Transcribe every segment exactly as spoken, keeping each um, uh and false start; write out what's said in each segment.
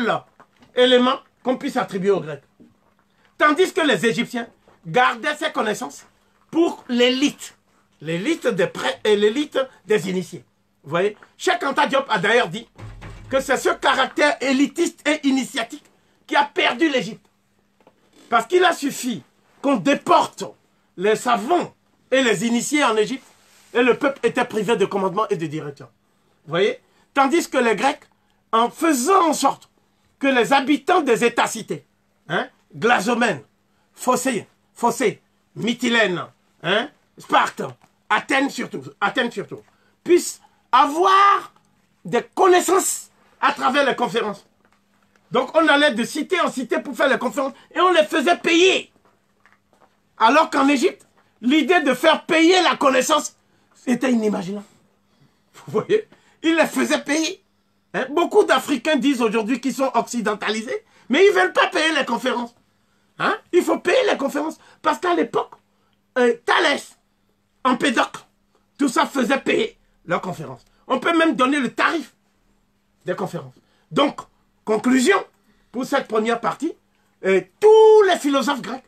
élément qu'on puisse attribuer aux Grecs. Tandis que les Égyptiens gardaient ces connaissances pour l'élite. L'élite des prêts et l'élite des initiés. Vous voyez, Cheikh Anta Diop a d'ailleurs dit que c'est ce caractère élitiste et initiatique qui a perdu l'Égypte. Parce qu'il a suffi qu'on déporte les savants et les initiés en Égypte et le peuple était privé de commandement et de direction. Vous voyez? Tandis que les Grecs, en faisant en sorte que les habitants des États-cités, hein, Glazomène, Phocée, Phocée, Mytilène, hein, Sparte, Athènes surtout, Athènes surtout, puissent avoir des connaissances à travers les conférences. Donc on allait de cité en cité pour faire les conférences et on les faisait payer. Alors qu'en Égypte, l'idée de faire payer la connaissance, c'était inimaginable. Vous voyez? Ils les faisaient payer. Hein? Beaucoup d'Africains disent aujourd'hui qu'ils sont occidentalisés, mais ils ne veulent pas payer les conférences. Hein? Il faut payer les conférences. Parce qu'à l'époque, euh, Thalès, Empédocle, tout ça faisait payer leurs conférences. On peut même donner le tarif des conférences. Donc, conclusion, pour cette première partie, euh, tous les philosophes grecs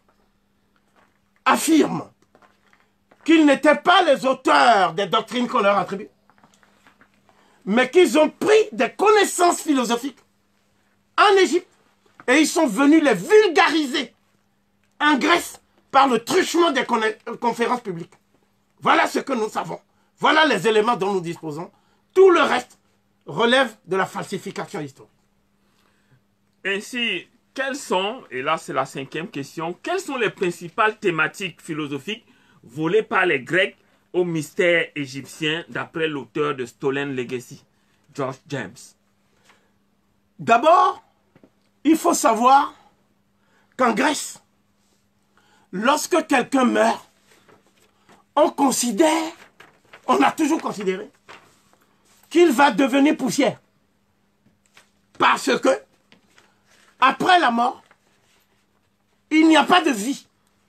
affirment qu'ils n'étaient pas les auteurs des doctrines qu'on leur attribue, mais qu'ils ont pris des connaissances philosophiques en Égypte et ils sont venus les vulgariser en Grèce par le truchement des conférences publiques. Voilà ce que nous savons. Voilà les éléments dont nous disposons. Tout le reste relève de la falsification historique. Ainsi, quelles sont, et là c'est la cinquième question, quelles sont les principales thématiques philosophiques volées par les Grecs au mystère égyptien d'après l'auteur de Stolen Legacy, George James? D'abord, il faut savoir qu'en Grèce, lorsque quelqu'un meurt, on considère, on a toujours considéré, qu'il va devenir poussière. Parce que, après la mort, il n'y a pas de vie.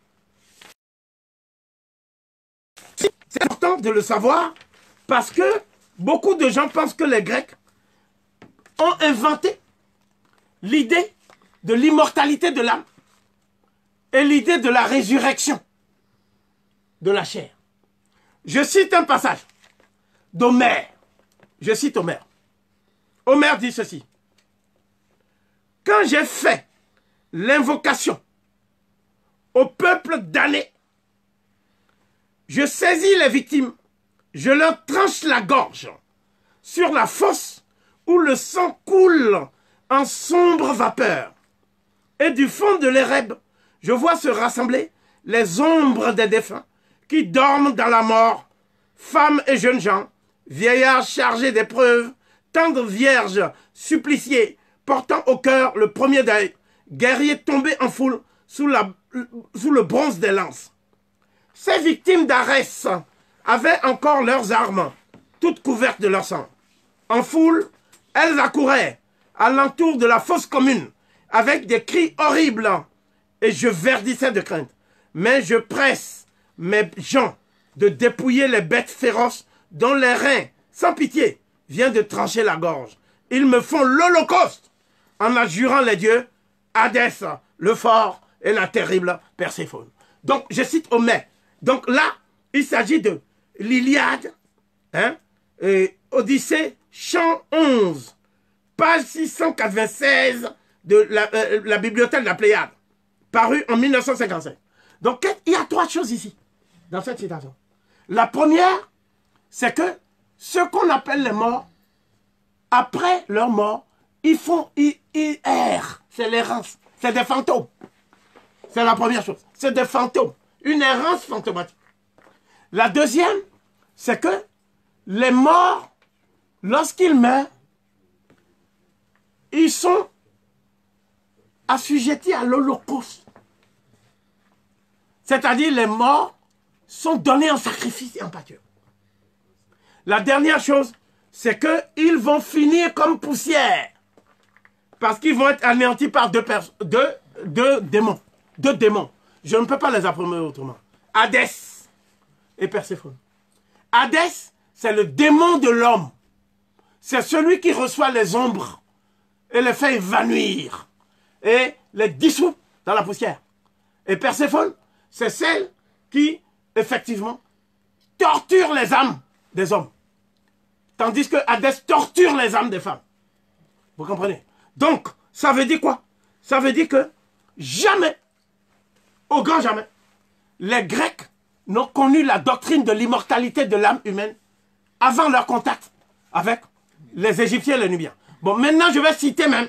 C'est important de le savoir parce que beaucoup de gens pensent que les Grecs ont inventé l'idée de l'immortalité de l'âme et l'idée de la résurrection de la chair. Je cite un passage d'Homère. Je cite Homère. Homère dit ceci. Quand j'ai fait l'invocation au peuple damné, je saisis les victimes, je leur tranche la gorge sur la fosse où le sang coule en sombre vapeur. Et du fond de l'Érèbe, je vois se rassembler les ombres des défunts qui dorment dans la mort, femmes et jeunes gens, vieillards chargés d'épreuves, tendres vierges suppliciées, portant au cœur le premier deuil, guerriers tombés en foule sous, la, sous le bronze des lances. Ces victimes d'Arès avaient encore leurs armes, toutes couvertes de leur sang. En foule, elles accouraient alentour de la fosse commune, avec des cris horribles, et je verdissais de crainte. Mais je presse mes gens de dépouiller les bêtes féroces dont les reins, sans pitié, viennent de trancher la gorge. Ils me font l'holocauste en adjurant les dieux, Hadès, le fort et la terrible Perséphone. Donc, je cite Homère. Donc là, il s'agit de l'Iliade, hein, et Odyssée, chant onze, page six cent quatre-vingt-seize de la, euh, la bibliothèque de la Pléiade, paru en mille neuf cent cinquante-cinq. Donc, il y a trois choses ici, dans cette citation. La première, c'est que ceux qu'on appelle les morts, après leur mort, ils font, ils, ils errent. C'est l'errance. C'est des fantômes. C'est la première chose. C'est des fantômes. Une errance fantomatique. La deuxième, c'est que les morts, lorsqu'ils meurent, ils sont assujettis à l'holocauste. C'est-à-dire les morts sont donnés en sacrifice et en pâture. La dernière chose, c'est qu'ils vont finir comme poussière. Parce qu'ils vont être anéantis par deux, deux, deux démons. Deux démons. Je ne peux pas les apprendre autrement. Hadès et Perséphone. Hadès, c'est le démon de l'homme. C'est celui qui reçoit les ombres et les fait évanouir et les dissout dans la poussière. Et Perséphone, c'est celle qui, effectivement, torture les âmes des hommes. Tandis que Hadès torture les âmes des femmes. Vous comprenez? Donc, ça veut dire quoi? Ça veut dire que jamais, au grand jamais, les Grecs n'ont connu la doctrine de l'immortalité de l'âme humaine avant leur contact avec les Égyptiens et les Nubiens. Bon, maintenant, je vais citer même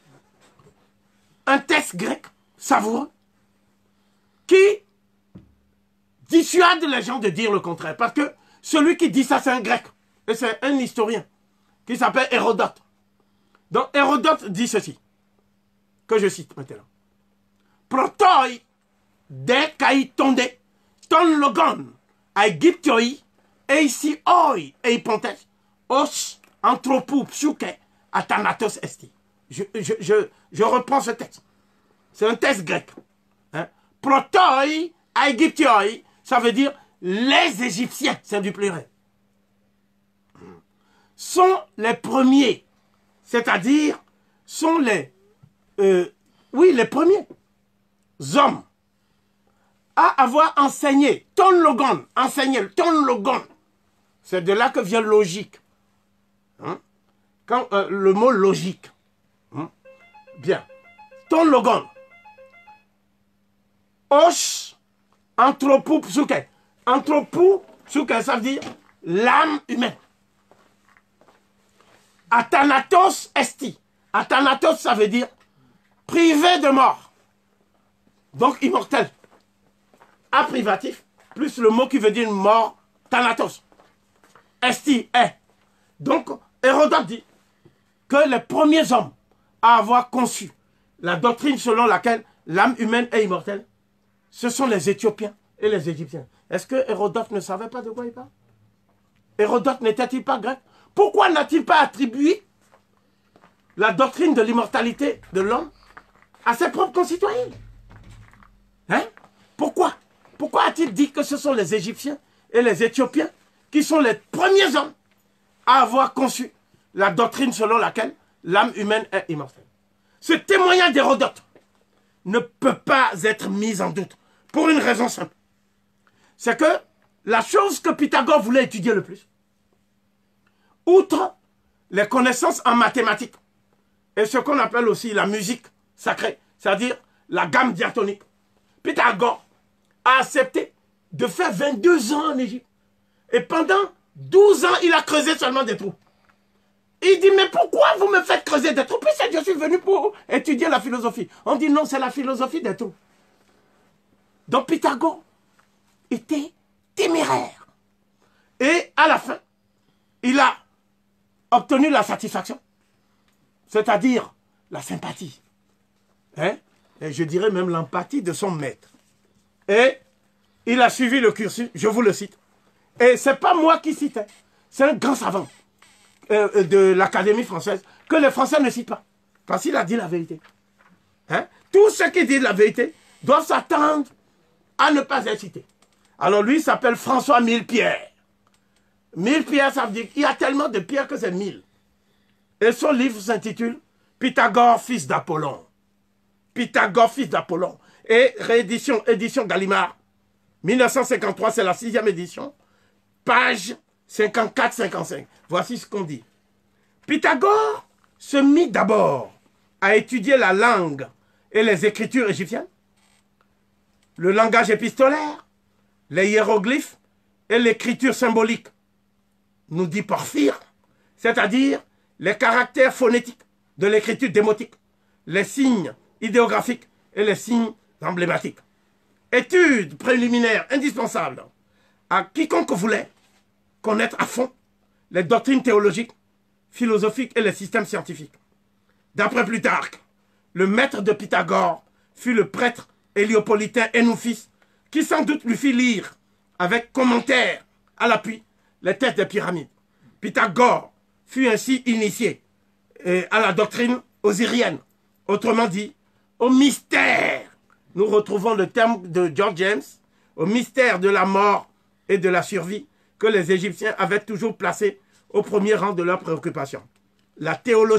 un texte grec savoureux qui dissuade les gens de dire le contraire. Parce que celui qui dit ça, c'est un grec. Et c'est un historien qui s'appelle Hérodote. Donc, Hérodote dit ceci, que je cite maintenant. Protoi de kai tonde, ton logon, a Egyptioi, et ici oi, et pontes, os anthropou psuke, athanatos esti. Je, je, je, je reprends ce texte. C'est un texte grec. Hein? Protoi a Egyptioi, ça veut dire les Égyptiens, c'est du pluriel, sont les premiers, c'est-à-dire sont les, euh, oui, les premiers hommes à avoir enseigné, ton logon, enseigné, ton logon, c'est de là que vient logique. Hein? Quand, euh, le mot logique. Hein? Bien. Ton logon. Os, anthropou psuke. Anthropou psuke, ça veut dire l'âme humaine. Athanatos esti. Athanatos, ça veut dire privé de mort. Donc immortel. A privatif, plus le mot qui veut dire mort, thanatos. Esti est. Donc, Hérodote dit que les premiers hommes à avoir conçu la doctrine selon laquelle l'âme humaine est immortelle, ce sont les Éthiopiens et les Égyptiens. Est-ce que Hérodote ne savait pas de quoi il parle? Hérodote n'était-il pas grec? Pourquoi n'a-t-il pas attribué la doctrine de l'immortalité de l'homme à ses propres concitoyens? Hein? Pourquoi? Pourquoi a-t-il dit que ce sont les Égyptiens et les Éthiopiens qui sont les premiers hommes à avoir conçu la doctrine selon laquelle l'âme humaine est immortelle? Ce témoignage d'Hérodote ne peut pas être mis en doute pour une raison simple. C'est que la chose que Pythagore voulait étudier le plus, outre les connaissances en mathématiques et ce qu'on appelle aussi la musique sacrée, c'est-à-dire la gamme diatonique, Pythagore a accepté de faire vingt-deux ans en Égypte. Et pendant douze ans, il a creusé seulement des trous. Il dit, mais pourquoi vous me faites creuser des trous? Puisque je suis venu pour étudier la philosophie. On dit, non, c'est la philosophie des trous. Donc Pythagore était téméraire. Et à la fin, il a obtenu la satisfaction, c'est-à-dire la sympathie. Hein? Et je dirais même l'empathie de son maître. Et il a suivi le cursus, je vous le cite. Et ce n'est pas moi qui citais, c'est un grand savant euh, de l'Académie française que les Français ne citent pas, parce qu'il a dit la vérité. Hein? Tous ceux qui disent la vérité doivent s'attendre à ne pas être cités. Alors lui, il s'appelle François Millepierre. Millepierre, ça veut dire qu'il y a tellement de pierres que c'est mille. Et son livre s'intitule Pythagore, fils d'Apollon. Pythagore, fils d'Apollon. Et réédition, édition Gallimard, mille neuf cent cinquante-trois, c'est la sixième édition, page cinquante-quatre cinquante-cinq. Voici ce qu'on dit. Pythagore se mit d'abord à étudier la langue et les écritures égyptiennes, le langage épistolaire, les hiéroglyphes et l'écriture symbolique, nous dit Porphyre, c'est-à-dire les caractères phonétiques de l'écriture démotique, les signes idéographiques et les signes emblématiques. Étude préliminaire indispensable à quiconque voulait connaître à fond les doctrines théologiques, philosophiques et les systèmes scientifiques. D'après Plutarque, le maître de Pythagore fut le prêtre héliopolitain Hénophis, qui sans doute lui fit lire, avec commentaires à l'appui, les têtes des pyramides. Pythagore fut ainsi initié euh, à la doctrine osirienne, autrement dit, au mystère. Nous retrouvons le terme de George James, au mystère de la mort et de la survie que les Égyptiens avaient toujours placé au premier rang de leurs préoccupations. La théologie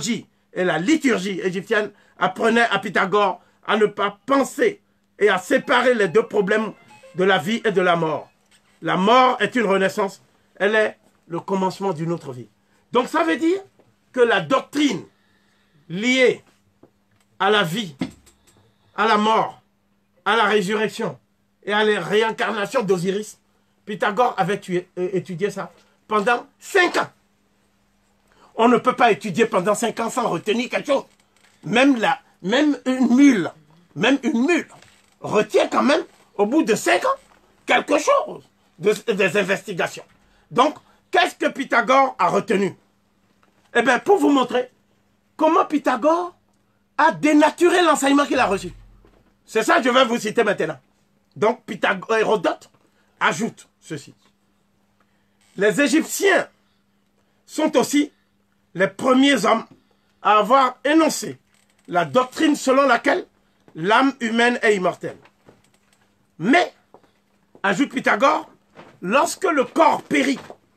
et la liturgie égyptienne apprenait à Pythagore à ne pas penser et à séparer les deux problèmes de la vie et de la mort. La mort est une renaissance, elle est le commencement d'une autre vie. Donc ça veut dire que la doctrine liée à la vie, à la mort, à la résurrection et à la réincarnation d'Osiris, Pythagore avait tué, étudié ça pendant cinq ans. On ne peut pas étudier pendant cinq ans sans retenir quelque chose. Même, la, même une mule, même une mule retient quand même, au bout de cinq ans, quelque chose de, des investigations. Donc, qu'est-ce que Pythagore a retenu? Eh bien, pour vous montrer comment Pythagore a dénaturé l'enseignement qu'il a reçu. C'est ça que je vais vous citer maintenant. Donc, Pythagore, Hérodote ajoute ceci. Les Égyptiens sont aussi les premiers hommes à avoir énoncé la doctrine selon laquelle l'âme humaine est immortelle. Mais, ajoute Pythagore, lorsque le corps périt,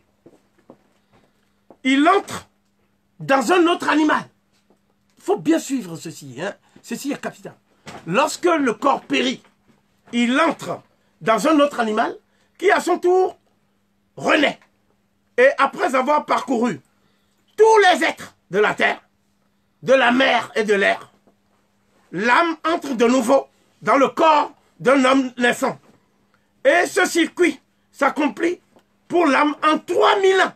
il entre dans un autre animal. Il faut bien suivre ceci, hein? Ceci est capital. Lorsque le corps périt, il entre dans un autre animal qui, à son tour, renaît. Et après avoir parcouru tous les êtres de la terre, de la mer et de l'air, l'âme entre de nouveau dans le corps d'un homme naissant. Et ce circuit s'accomplit pour l'âme en trois mille ans.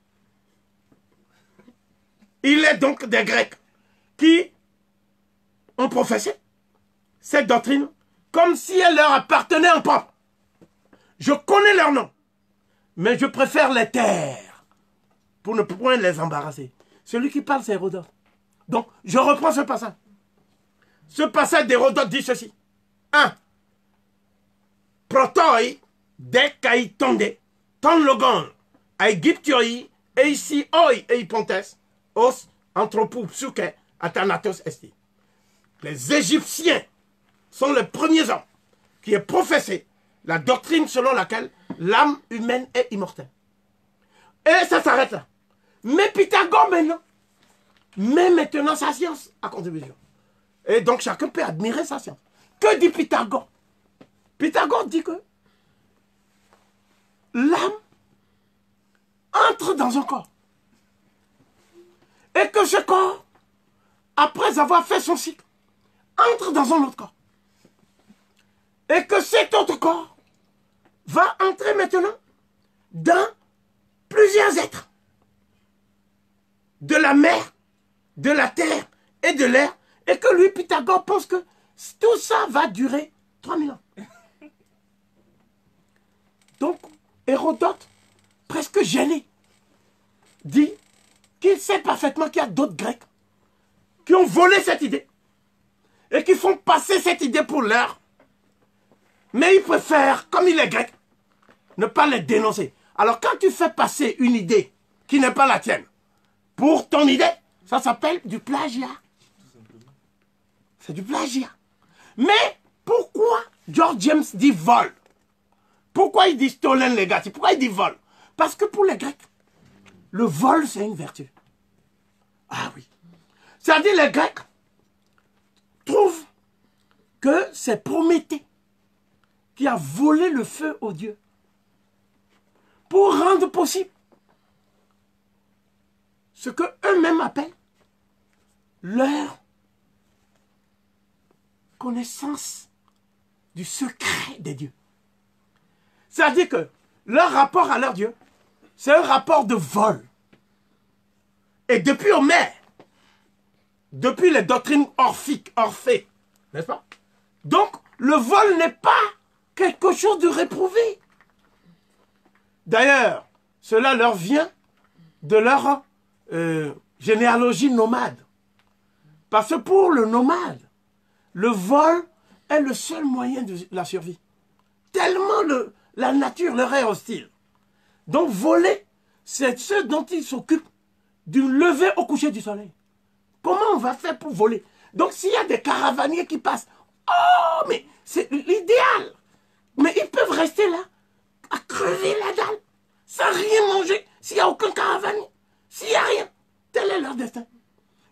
Il est donc des Grecs qui ont professé cette doctrine comme si elle leur appartenait en propre. Je connais leur nom, mais je préfère les taire pour ne point les embarrasser. Celui qui parle, c'est Hérodote. Donc, je reprends ce passage. Ce passage d'Hérodote dit ceci. un. Protoi de kai tonde, ton logon, Aegyptioi, eisi oi eipontes, os anthropou psuke, athanatos esti. Les Égyptiens sont les premiers hommes qui aient professé la doctrine selon laquelle l'âme humaine est immortelle. Et ça s'arrête là. Mais Pythagore maintenant met maintenant sa science à contribution. Et donc chacun peut admirer sa science. Que dit Pythagore? Pythagore dit que l'âme entre dans un corps. Et que ce corps, après avoir fait son cycle, entre dans un autre corps. Et que cet autre corps va entrer maintenant dans plusieurs êtres. De la mer, de la terre et de l'air. Et que lui, Pythagore, pense que tout ça va durer trois mille ans. Donc, Hérodote, presque gêné, dit qu'il sait parfaitement qu'il y a d'autres Grecs qui ont volé cette idée et qui font passer cette idée pour leur. Mais il préfère, comme il est grec, ne pas les dénoncer. Alors quand tu fais passer une idée qui n'est pas la tienne pour ton idée, ça s'appelle du plagiat. C'est du plagiat. Mais pourquoi George James dit vol? Pourquoi il dit stolen legacy? Pourquoi il dit vol? Parce que pour les Grecs, le vol c'est une vertu. Ah oui. C'est-à-dire les Grecs trouvent que c'est Prométhée qui a volé le feu aux dieux pour rendre possible ce que eux-mêmes appellent leur connaissance du secret des dieux. C'est-à-dire que leur rapport à leur Dieu, c'est un rapport de vol. Et depuis Homère, depuis les doctrines orphiques, Orphée, n'est-ce pas? Donc, le vol n'est pas quelque chose de réprouvé. D'ailleurs, cela leur vient de leur euh, généalogie nomade. Parce que pour le nomade, le vol est le seul moyen de la survie. Tellement le, la nature leur est hostile. Donc voler, c'est ce dont ils s'occupent du lever au coucher du soleil. Comment on va faire pour voler? Donc s'il y a des caravaniers qui passent, oh mais c'est l'idéal. Mais ils peuvent rester là, à crever la dalle, sans rien manger, s'il n'y a aucun caravanier, s'il n'y a rien. Tel est leur destin.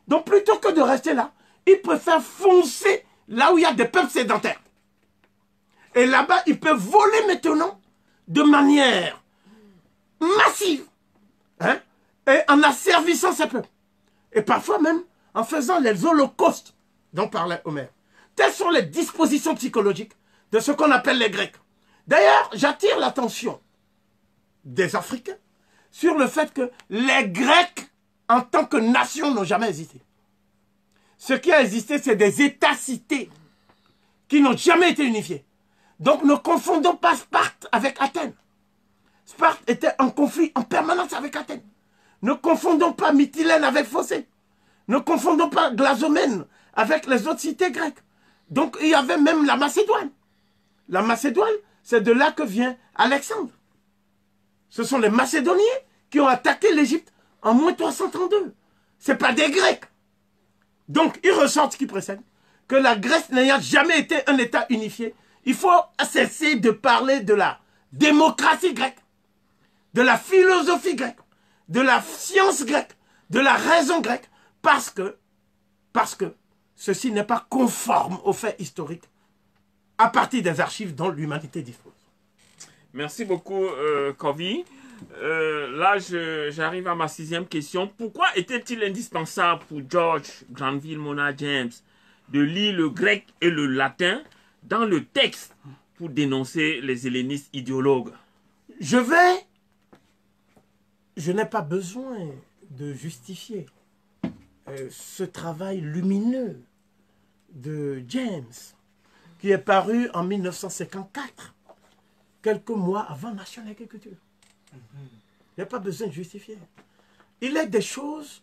Donc plutôt que de rester là, ils préfèrent foncer là où il y a des peuples sédentaires. Et là-bas, ils peuvent voler maintenant de manière massive, hein, et en asservissant ces peuples. Et parfois même en faisant les holocaustes dont parlait Homère. Telles sont les dispositions psychologiques de ce qu'on appelle les Grecs. D'ailleurs, j'attire l'attention des Africains sur le fait que les Grecs, en tant que nation, n'ont jamais existé. Ce qui a existé, c'est des États-cités qui n'ont jamais été unifiés. Donc ne confondons pas Sparte avec Athènes. Sparte était en conflit en permanence avec Athènes. Ne confondons pas Mytilène avec Phocée. Ne confondons pas Glazomène avec les autres cités grecques. Donc il y avait même la Macédoine. La Macédoine, c'est de là que vient Alexandre. Ce sont les Macédoniens qui ont attaqué l'Égypte en moins trois cent trente-deux. Ce n'est pas des Grecs. Donc il ressort ce qui précède, que la Grèce n'ayant jamais été un État unifié, il faut cesser de parler de la démocratie grecque, de la philosophie grecque, de la science grecque, de la raison grecque, parce que, parce que ceci n'est pas conforme aux faits historiques à partir des archives dont l'humanité dispose. Merci beaucoup, euh, Kovi. Euh, là, j'arrive à ma sixième question. Pourquoi était-il indispensable pour George Granville Mona James de lire le grec et le latin dans le texte pour dénoncer les hellénistes idéologues? Je vais... Je n'ai pas besoin de justifier euh, ce travail lumineux de James, qui est paru en mille neuf cent cinquante-quatre, quelques mois avant Nation Agriculture. Mm-hmm. Il n'y a pas besoin de justifier. Il est des choses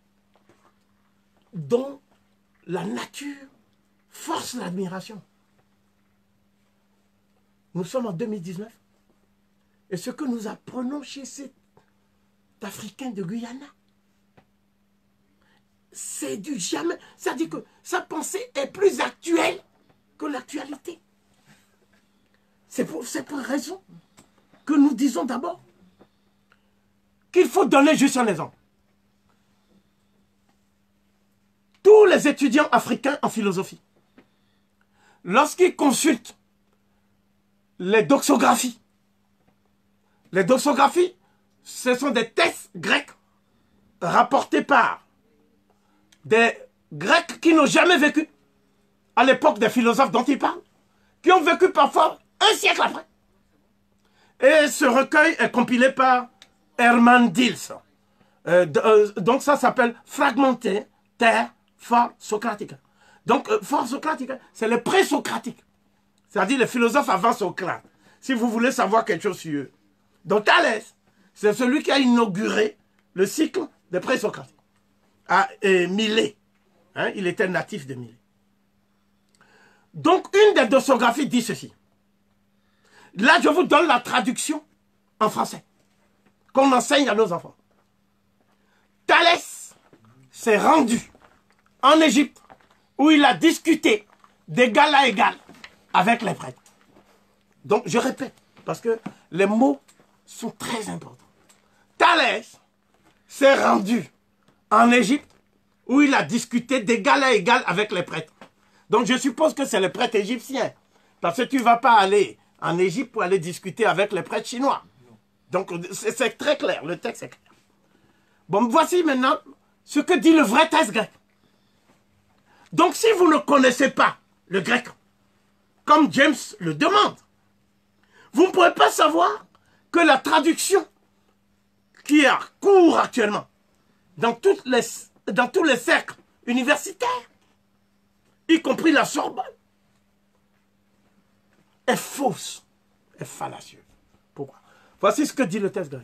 dont la nature force l'admiration. Nous sommes en deux mille dix-neuf. Et ce que nous apprenons chez cet Africain de Guyana, c'est du jamais. C'est-à-dire que sa pensée est plus actuelle que l'actualité. C'est pour cette raison que nous disons d'abord qu'il faut donner juste un exemple. Tous les étudiants africains en philosophie, lorsqu'ils consultent les doxographies, les doxographies, ce sont des textes grecs rapportés par des Grecs qui n'ont jamais vécu à l'époque des philosophes dont ils parlent, qui ont vécu parfois un siècle après. Et ce recueil est compilé par Hermann Diels. Euh, euh, donc ça s'appelle Fragmentaire For Socratica. Donc euh, For Socratica, c'est le pré-socratique. C'est-à-dire les philosophes avant Socrate. Si vous voulez savoir quelque chose sur eux. Donc Thalès, c'est celui qui a inauguré le cycle des pré-socratiques. Ah, et Milet. Hein, il était natif de Milet. Donc une des doxographies dit ceci. Là, je vous donne la traduction en français, qu'on enseigne à nos enfants. Thalès s'est rendu en Égypte, où il a discuté d'égal à égal avec les prêtres. Donc, je répète, parce que les mots sont très importants. Thalès s'est rendu en Égypte, où il a discuté d'égal à égal avec les prêtres. Donc, je suppose que c'est les prêtres égyptiens, parce que tu ne vas pas aller en Égypte pour aller discuter avec les prêtres chinois. Donc, c'est très clair, le texte est clair. Bon, voici maintenant ce que dit le vrai texte grec. Donc, si vous ne connaissez pas le grec, comme James le demande, vous ne pourrez pas savoir que la traduction qui est en cours actuellement dans, toutes les, dans tous les cercles universitaires, y compris la Sorbonne, est fausse, est fallacieuse. Pourquoi? Voici ce que dit le texte grec.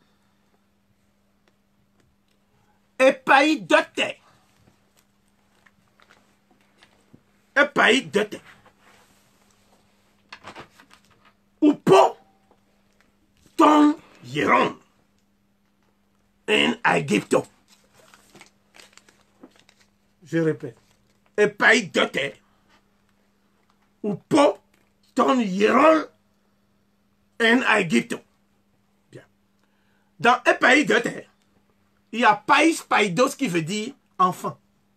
Epaidote. Epaidote. Upo ton hieron en Egypto. Je répète. Epaidote. Upo ton hieron en Egypto. Bien. Dans Epaidote, il y a païs païdos qui veut dire enfant.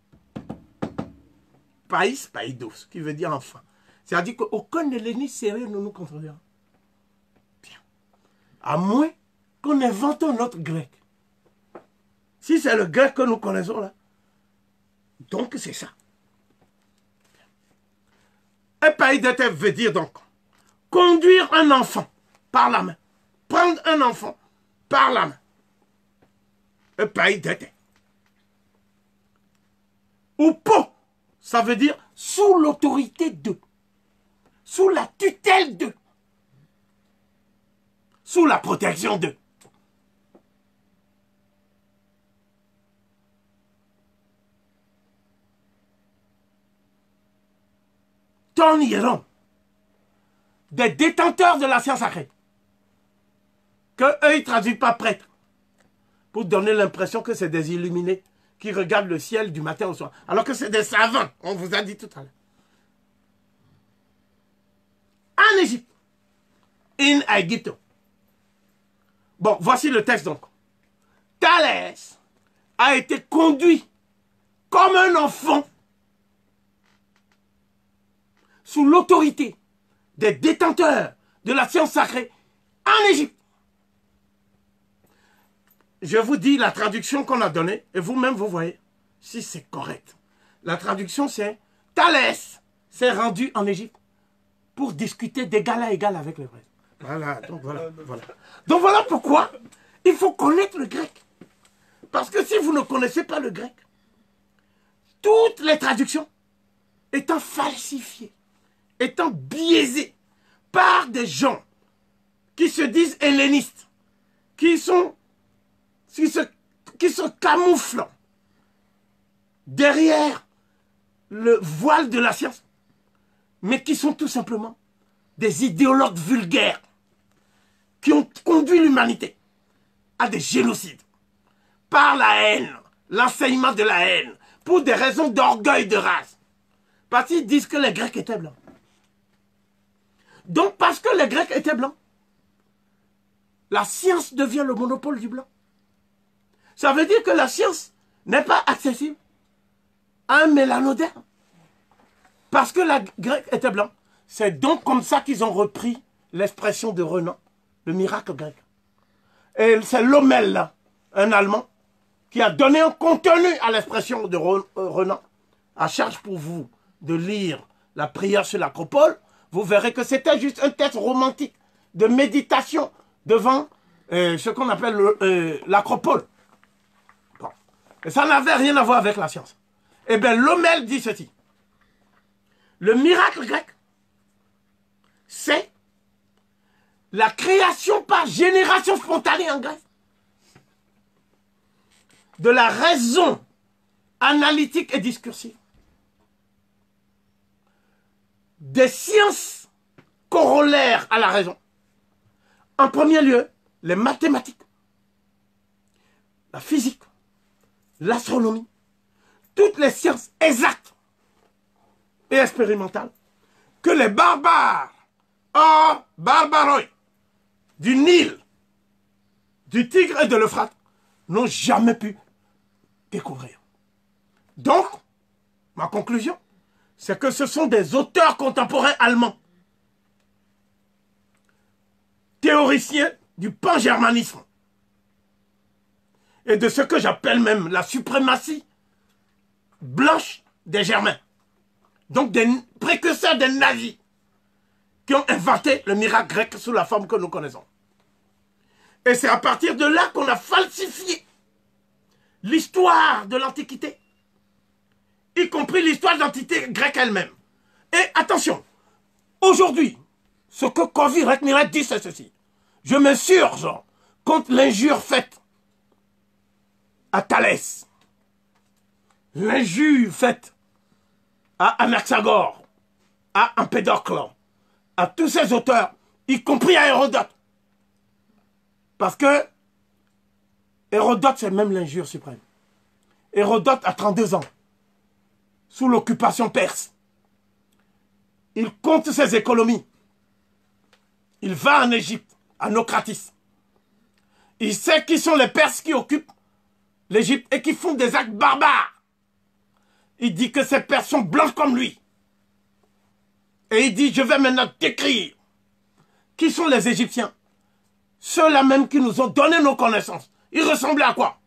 Païs, païdos, qui veut dire enfant. C'est-à-dire qu'aucun helléniste sérieux ne nous contrôlera. Bien. À moins qu'on invente un autre grec. Si c'est le grec que nous connaissons là, donc c'est ça. Epaïdete veut dire donc conduire un enfant par la main. Prendre un enfant par la main. Epaïdete. Ou po, ça veut dire sous l'autorité de, sous la tutelle de, sous la protection de. Ton hieron, des détenteurs de la science sacrée, que eux ils traduisent pas prêtres, pour donner l'impression que c'est des illuminés qui regardent le ciel du matin au soir, alors que c'est des savants, on vous a dit tout à l'heure. En Égypte, in Egypto. Bon, voici le texte donc. Thalès a été conduit comme un enfant sous l'autorité des détenteurs de la science sacrée en Égypte. Je vous dis la traduction qu'on a donnée, et vous-même vous voyez si c'est correct. La traduction c'est Thalès s'est rendu en Égypte pour discuter d'égal à égal avec les prêtres. Voilà, donc voilà, voilà. Donc voilà pourquoi il faut connaître le grec. Parce que si vous ne connaissez pas le grec, toutes les traductions étant falsifiées, étant biaisées par des gens qui se disent hellénistes, qui sont qui se, qui se camouflent derrière le voile de la science, mais qui sont tout simplement des idéologues vulgaires qui ont conduit l'humanité à des génocides par la haine, l'enseignement de la haine, pour des raisons d'orgueil de race. Parce qu'ils disent que les Grecs étaient blancs. Donc parce que les Grecs étaient blancs, la science devient le monopole du blanc. Ça veut dire que la science n'est pas accessible à un mélanodère. Parce que la Grec était blanc. C'est donc comme ça qu'ils ont repris l'expression de Renan, le miracle grec. Et c'est Lommel, là, un Allemand, qui a donné un contenu à l'expression de Renan. À charge pour vous de lire la prière sur l'Acropole, vous verrez que c'était juste un texte romantique de méditation devant euh, ce qu'on appelle euh, l'Acropole. Bon. Et ça n'avait rien à voir avec la science. Eh bien, Lommel dit ceci. Le miracle grec, c'est la création par génération spontanée en Grèce de la raison analytique et discursive, des sciences corollaires à la raison. En premier lieu, les mathématiques, la physique, l'astronomie, toutes les sciences exactes et expérimentales que les barbares, oh, barbaroi, du Nil, du Tigre et de l'Euphrate n'ont jamais pu découvrir. Donc, ma conclusion, c'est que ce sont des auteurs contemporains allemands, théoriciens du pan-germanisme et de ce que j'appelle même la suprématie blanche des Germains. Donc des précurseurs des nazis qui ont inventé le miracle grec sous la forme que nous connaissons. Et c'est à partir de là qu'on a falsifié l'histoire de l'Antiquité, y compris l'histoire de l'Antiquité grecque elle-même. Et attention, aujourd'hui, ce que Kovi Rekmiret dit, c'est ceci. Je m'insurge contre l'injure faite à Thalès, l'injure faite à Anaxagore, à Empédocle, à tous ces auteurs, y compris à Hérodote. Parce que Hérodote, c'est même l'injure suprême. Hérodote a trente-deux ans, sous l'occupation perse. Il compte ses économies. Il va en Égypte, à Nocratis. Il sait qui sont les Perses qui occupent l'Égypte et qui font des actes barbares il dit que ces pères sont blancs comme lui. Et il dit, je vais maintenant t'écrire. Qui sont les Égyptiens? Ceux-là même qui nous ont donné nos connaissances. Ils ressemblaient à quoi?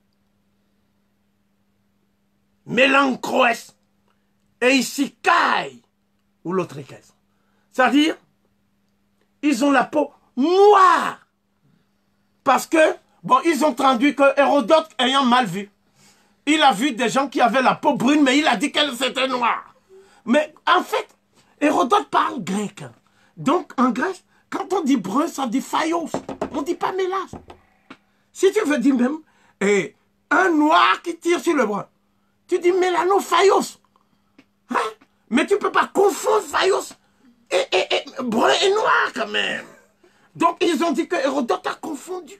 Mélancroès et ici Caille ou l'Autricaise. C'est-à-dire, ils ont la peau noire. Parce que, bon, ils ont traduit que Hérodote ayant mal vu. Il a vu des gens qui avaient la peau brune, mais il a dit qu'elle c'était noire. Mais en fait, Hérodote parle grec. Donc, en Grèce, quand on dit brun, ça dit phaïos. On ne dit pas mélas. Si tu veux dire même, eh, un noir qui tire sur le brun, tu dis mélanophaios. Hein? Mais tu ne peux pas confondre phaïos et, et, et brun et noir quand même. Donc, ils ont dit que Hérodote a confondu.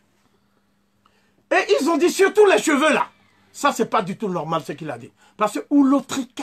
Et ils ont dit surtout les cheveux là. Ça, c'est pas du tout normal ce qu'il a dit. Parce que ulautriques,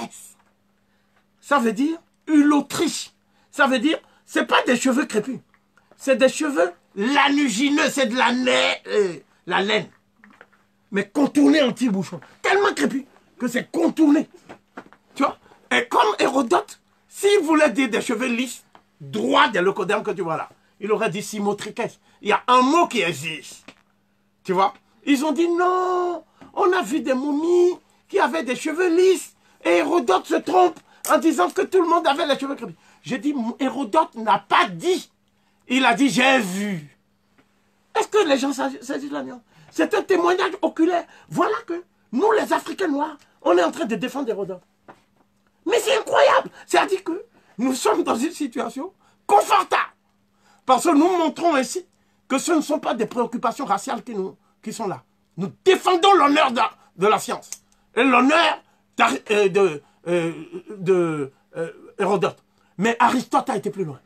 ça veut dire ulautriche. Ça veut dire, c'est pas des cheveux crépus. C'est des cheveux lanugineux, c'est de la, euh, la laine. Mais contourné en petit bouchon. Tellement crépus que c'est contourné. Tu vois? Et comme Hérodote, s'il voulait dire des cheveux lisses, droits des leucodermes que tu vois là, il aurait dit simotriques. Il y a un mot qui existe. Tu vois? Ils ont dit non, on a vu des momies qui avaient des cheveux lisses. Et Hérodote se trompe en disant que tout le monde avait les cheveux crépus. J'ai dit, Hérodote n'a pas dit. Il a dit, j'ai vu. Est-ce que les gens saisissent la nuance? C'est un témoignage oculaire. Voilà que nous, les Africains noirs, on est en train de défendre Hérodote. Mais c'est incroyable. C'est-à-dire que nous sommes dans une situation confortable. Parce que nous montrons ainsi que ce ne sont pas des préoccupations raciales qui, nous, qui sont là. Nous défendons l'honneur de, de la science. Et l'honneur euh, de, euh, de euh, Hérodote. Mais Aristote a été plus loin.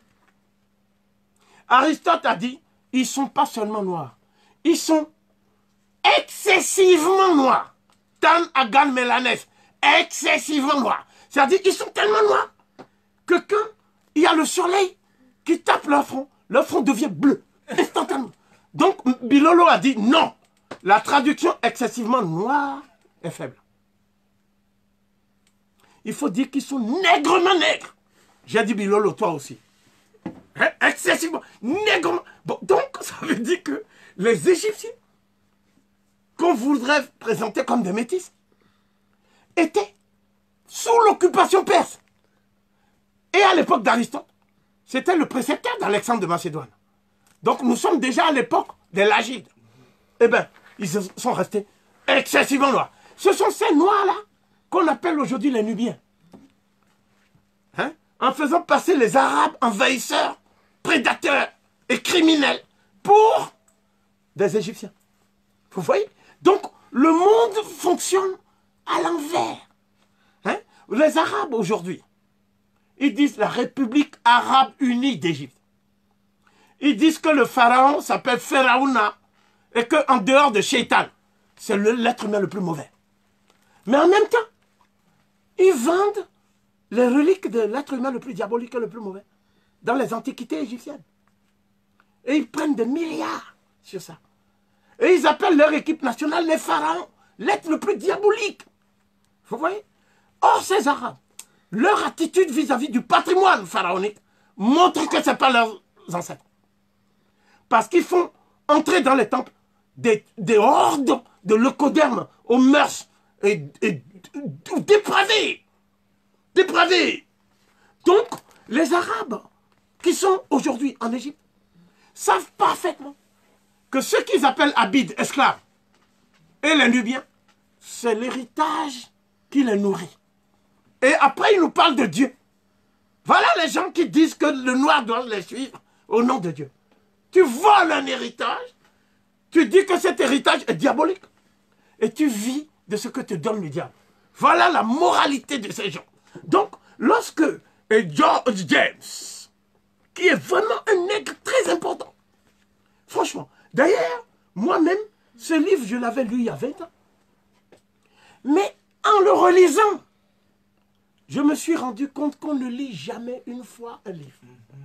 Aristote a dit, ils ne sont pas seulement noirs. Ils sont excessivement noirs. Tan agan mélanès. Excessivement noirs. C'est-à-dire, ils sont tellement noirs que quand il y a le soleil qui tape leur front, leur front devient bleu, instantanément. Donc, Bilolo a dit non. La traduction excessivement noire est faible. Il faut dire qu'ils sont nègrement nègres. J'ai dit Bilolo, toi aussi. Hein? Excessivement nègrement. Bon, donc, ça veut dire que les Égyptiens, qu'on voudrait présenter comme des métis, étaient sous l'occupation perse. Et à l'époque d'Aristote, c'était le précepteur d'Alexandre de Macédoine. Donc nous sommes déjà à l'époque des Lagides. Eh bien, ils sont restés excessivement noirs. Ce sont ces noirs-là qu'on appelle aujourd'hui les Nubiens. Hein? En faisant passer les Arabes envahisseurs, prédateurs et criminels pour des Égyptiens. Vous voyez? Donc, le monde fonctionne à l'envers. Hein? Les Arabes aujourd'hui, ils disent la République arabe unie d'Égypte. Ils disent que le pharaon s'appelle Pharaona et qu'en dehors de Shaitan, c'est l'être humain le plus mauvais. Mais en même temps, ils vendent les reliques de l'être humain le plus diabolique et le plus mauvais dans les antiquités égyptiennes. Et ils prennent des milliards sur ça. Et ils appellent leur équipe nationale les pharaons, l'être le plus diabolique. Vous voyez? Or, ces Arabes, leur attitude vis-à-vis du patrimoine pharaonique montre que ce n'est pas leurs ancêtres. Parce qu'ils font entrer dans les temples des, des hordes de leucodermes aux mœurs et, et, et dépravés. Dépravés. Donc, les Arabes qui sont aujourd'hui en Égypte savent parfaitement que ce qu'ils appellent abides, esclaves, et les Nubiens, c'est l'héritage qui les nourrit. Et après, ils nous parlent de Dieu. Voilà les gens qui disent que le noir doit les suivre au nom de Dieu. Tu voles un héritage, tu dis que cet héritage est diabolique, et tu vis de ce que te donne le diable. Voilà la moralité de ces gens. Donc, lorsque George James, qui est vraiment un nègre très important, franchement, d'ailleurs, moi-même, ce livre, je l'avais lu il y a vingt ans, mais en le relisant, je me suis rendu compte qu'on ne lit jamais une fois un livre.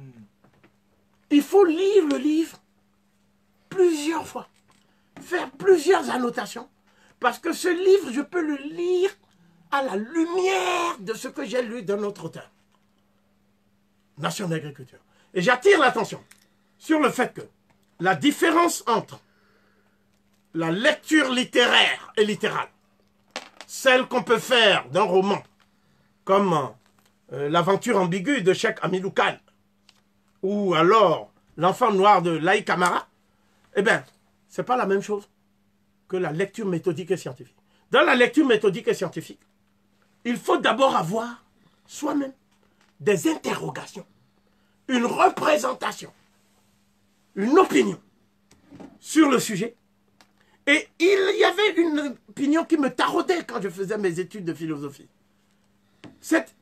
Il faut lire le livre plusieurs fois, faire plusieurs annotations, parce que ce livre, je peux le lire à la lumière de ce que j'ai lu d'un autre auteur. Nation d'agriculture. Et j'attire l'attention sur le fait que la différence entre la lecture littéraire et littérale, celle qu'on peut faire d'un roman, comme euh, L'aventure ambiguë de Cheikh Hamidou Kane, ou alors L'enfant noir de Laïc Camara, eh bien, ce n'est pas la même chose que la lecture méthodique et scientifique. Dans la lecture méthodique et scientifique, il faut d'abord avoir soi-même des interrogations, une représentation, une opinion sur le sujet. Et il y avait une opinion qui me taraudait quand je faisais mes études de philosophie. Cette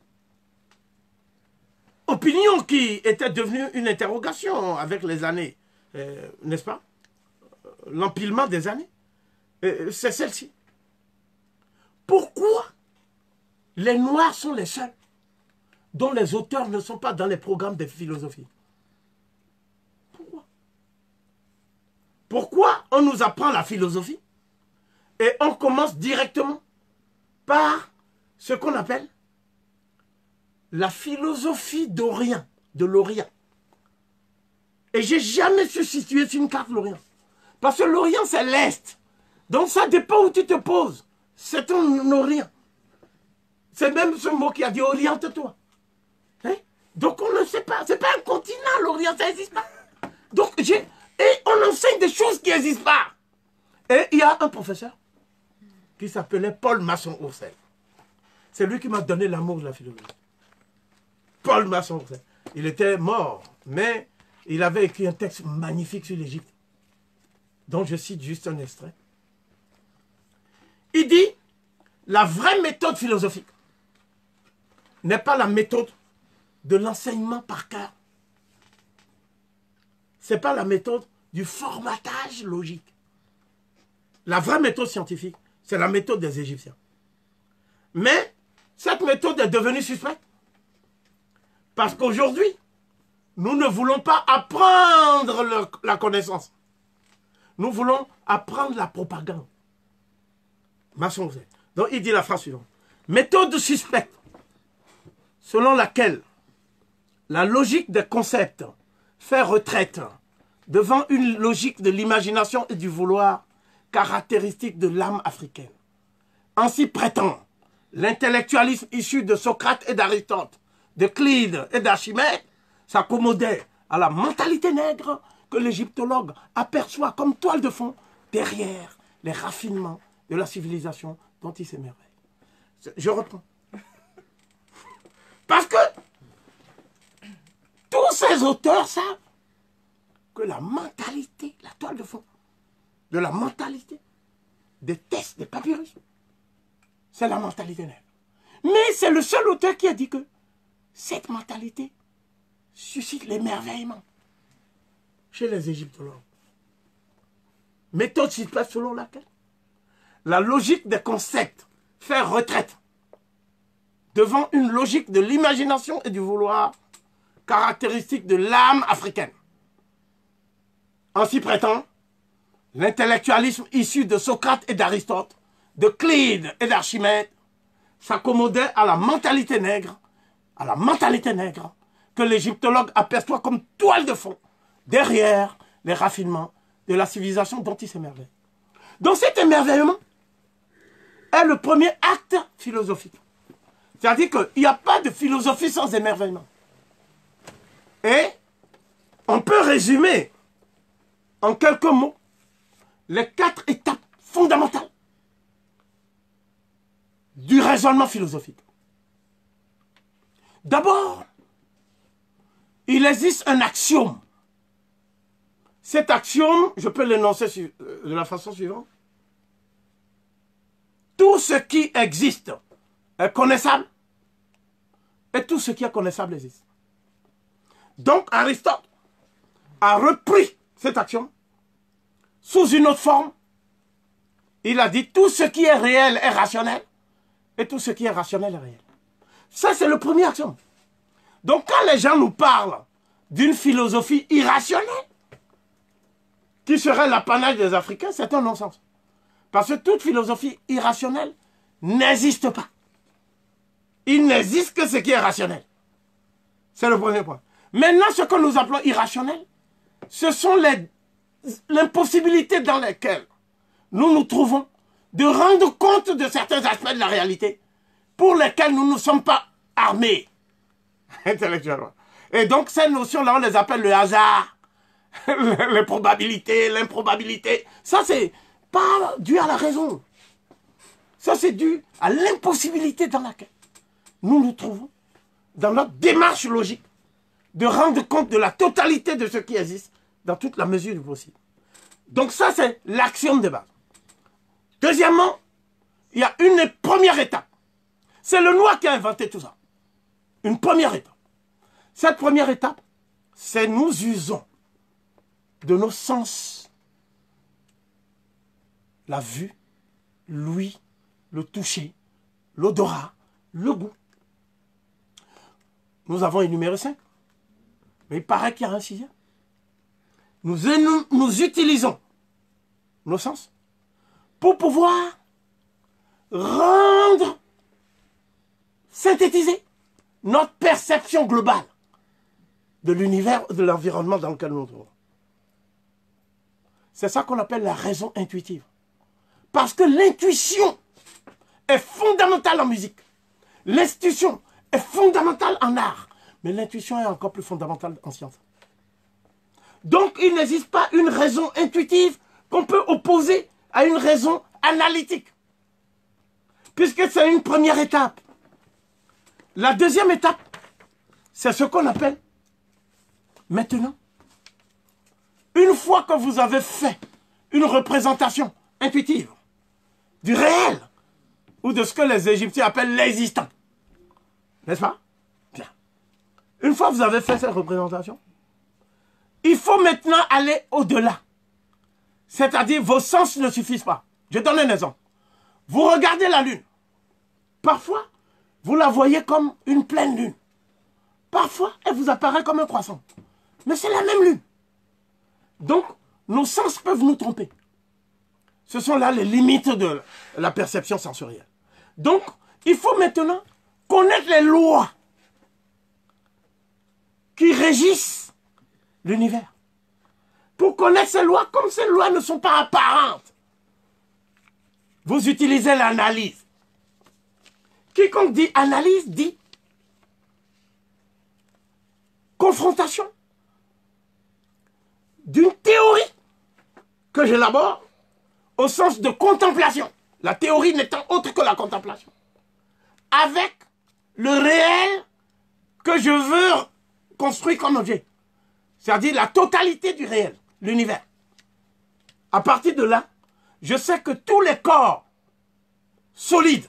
opinion qui était devenue une interrogation avec les années, euh, n'est-ce pas? L'empilement des années, euh, c'est celle-ci. Pourquoi les Noirs sont les seuls dont les auteurs ne sont pas dans les programmes de philosophie? Pourquoi? Pourquoi on nous apprend la philosophie et on commence directement par ce qu'on appelle la philosophie d'Orient, de l'Orient. Et j'ai jamais su situer sur une carte l'Orient. Parce que l'Orient, c'est l'Est. Donc ça dépend où tu te poses. C'est ton Orient. C'est même ce mot qui a dit oriente-toi. Hein? Donc on ne sait pas. C'est pas un continent, l'Orient, ça n'existe pas. Donc j'ai... Et on enseigne des choses qui n'existent pas. Et il y a un professeur qui s'appelait Paul Masson-Oursel. C'est lui qui m'a donné l'amour de la philosophie. Paul Masson-Oursel. Il était mort, mais il avait écrit un texte magnifique sur l'Égypte, dont je cite juste un extrait. Il dit, la vraie méthode philosophique n'est pas la méthode de l'enseignement par cœur. Ce n'est pas la méthode du formatage logique. La vraie méthode scientifique, c'est la méthode des Égyptiens. Mais cette méthode est devenue suspecte. Parce qu'aujourd'hui, nous ne voulons pas apprendre le, la connaissance. Nous voulons apprendre la propagande. Masson. Donc il dit la phrase suivante. Méthode suspecte, selon laquelle la logique des concepts fait retraite devant une logique de l'imagination et du vouloir caractéristique de l'âme africaine. Ainsi prétend l'intellectualisme issu de Socrate et d'Aristote, de Clyde et d'Archimède, s'accommodait à la mentalité nègre que l'égyptologue aperçoit comme toile de fond derrière les raffinements de la civilisation dont il s'émerveille. Je reprends. Parce que tous ces auteurs savent que la mentalité, la toile de fond de la mentalité des tests, des papyrus, c'est la mentalité nègre. Mais c'est le seul auteur qui a dit que cette mentalité suscite l'émerveillement chez les égyptologues. Méthode suspecte selon laquelle la logique des concepts fait retraite devant une logique de l'imagination et du vouloir caractéristique de l'âme africaine. Ainsi prétend l'intellectualisme issu de Socrate et d'Aristote, de Clyde et d'Archimède, s'accommodait à la mentalité nègre, à la mentalité nègre, que l'égyptologue aperçoit comme toile de fond, derrière les raffinements de la civilisation dont il s'émerveille. Donc cet émerveillement est le premier acte philosophique. C'est-à-dire qu'il n'y a pas de philosophie sans émerveillement. Et on peut résumer en quelques mots les quatre étapes fondamentales du raisonnement philosophique. D'abord, il existe un axiome. Cet axiome, je peux l'énoncer de la façon suivante. Tout ce qui existe est connaissable et tout ce qui est connaissable existe. Donc Aristote a repris cet axiome sous une autre forme. Il a dit tout ce qui est réel est rationnel et tout ce qui est rationnel est réel. Ça, c'est le premier axiome. Donc quand les gens nous parlent d'une philosophie irrationnelle qui serait l'apanage des Africains, c'est un non-sens. Parce que toute philosophie irrationnelle n'existe pas. il n'existe que ce qui est rationnel. C'est le premier point. Maintenant, ce que nous appelons irrationnel, ce sont l'impossibilité dans lesquelles nous nous trouvons de rendre compte de certains aspects de la réalité pour lesquels nous ne sommes pas armés intellectuellement. Et donc, ces notions-là, on les appelle le hasard, les probabilités, l'improbabilité. Ça, c'est pas dû à la raison. Ça, c'est dû à l'impossibilité dans laquelle nous nous trouvons dans notre démarche logique de rendre compte de la totalité de ce qui existe dans toute la mesure du possible. Donc ça, c'est l'axiome de base. Deuxièmement, il y a une première étape. C'est le noir qui a inventé tout ça. Une première étape. Cette première étape, c'est nous usons de nos sens. La vue, l'ouïe, le toucher, l'odorat, le goût. Nous avons énuméré cinq. Mais il paraît qu'il y a un sixième. Nous, nous, nous utilisons nos sens pour pouvoir rendre, synthétiser notre perception globale de l'univers, de l'environnement dans lequel nous nous trouvons. C'est ça qu'on appelle la raison intuitive. Parce que l'intuition est fondamentale en musique. L'intuition est fondamentale en art. Mais l'intuition est encore plus fondamentale en science. Donc, il n'existe pas une raison intuitive qu'on peut opposer à une raison analytique. Puisque c'est une première étape. La deuxième étape, c'est ce qu'on appelle maintenant. Une fois que vous avez fait une représentation intuitive du réel, ou de ce que les Égyptiens appellent l'existant, n'est-ce pas? Bien. Une fois que vous avez fait cette représentation, il faut maintenant aller au-delà. C'est-à-dire, vos sens ne suffisent pas. Je donne un exemple. Vous regardez la lune. Parfois, vous la voyez comme une pleine lune. Parfois, elle vous apparaît comme un croissant. Mais c'est la même lune. Donc, nos sens peuvent nous tromper. Ce sont là les limites de la perception sensorielle. Donc, il faut maintenant connaître les lois qui régissent l'univers. Pour connaître ces lois, comme ces lois ne sont pas apparentes, vous utilisez l'analyse. Quiconque dit analyse dit confrontation d'une théorie que j'élabore au sens de contemplation. La théorie n'étant autre que la contemplation. Avec le réel que je veux construire comme objet. C'est-à-dire la totalité du réel, l'univers. À partir de là, je sais que tous les corps solides,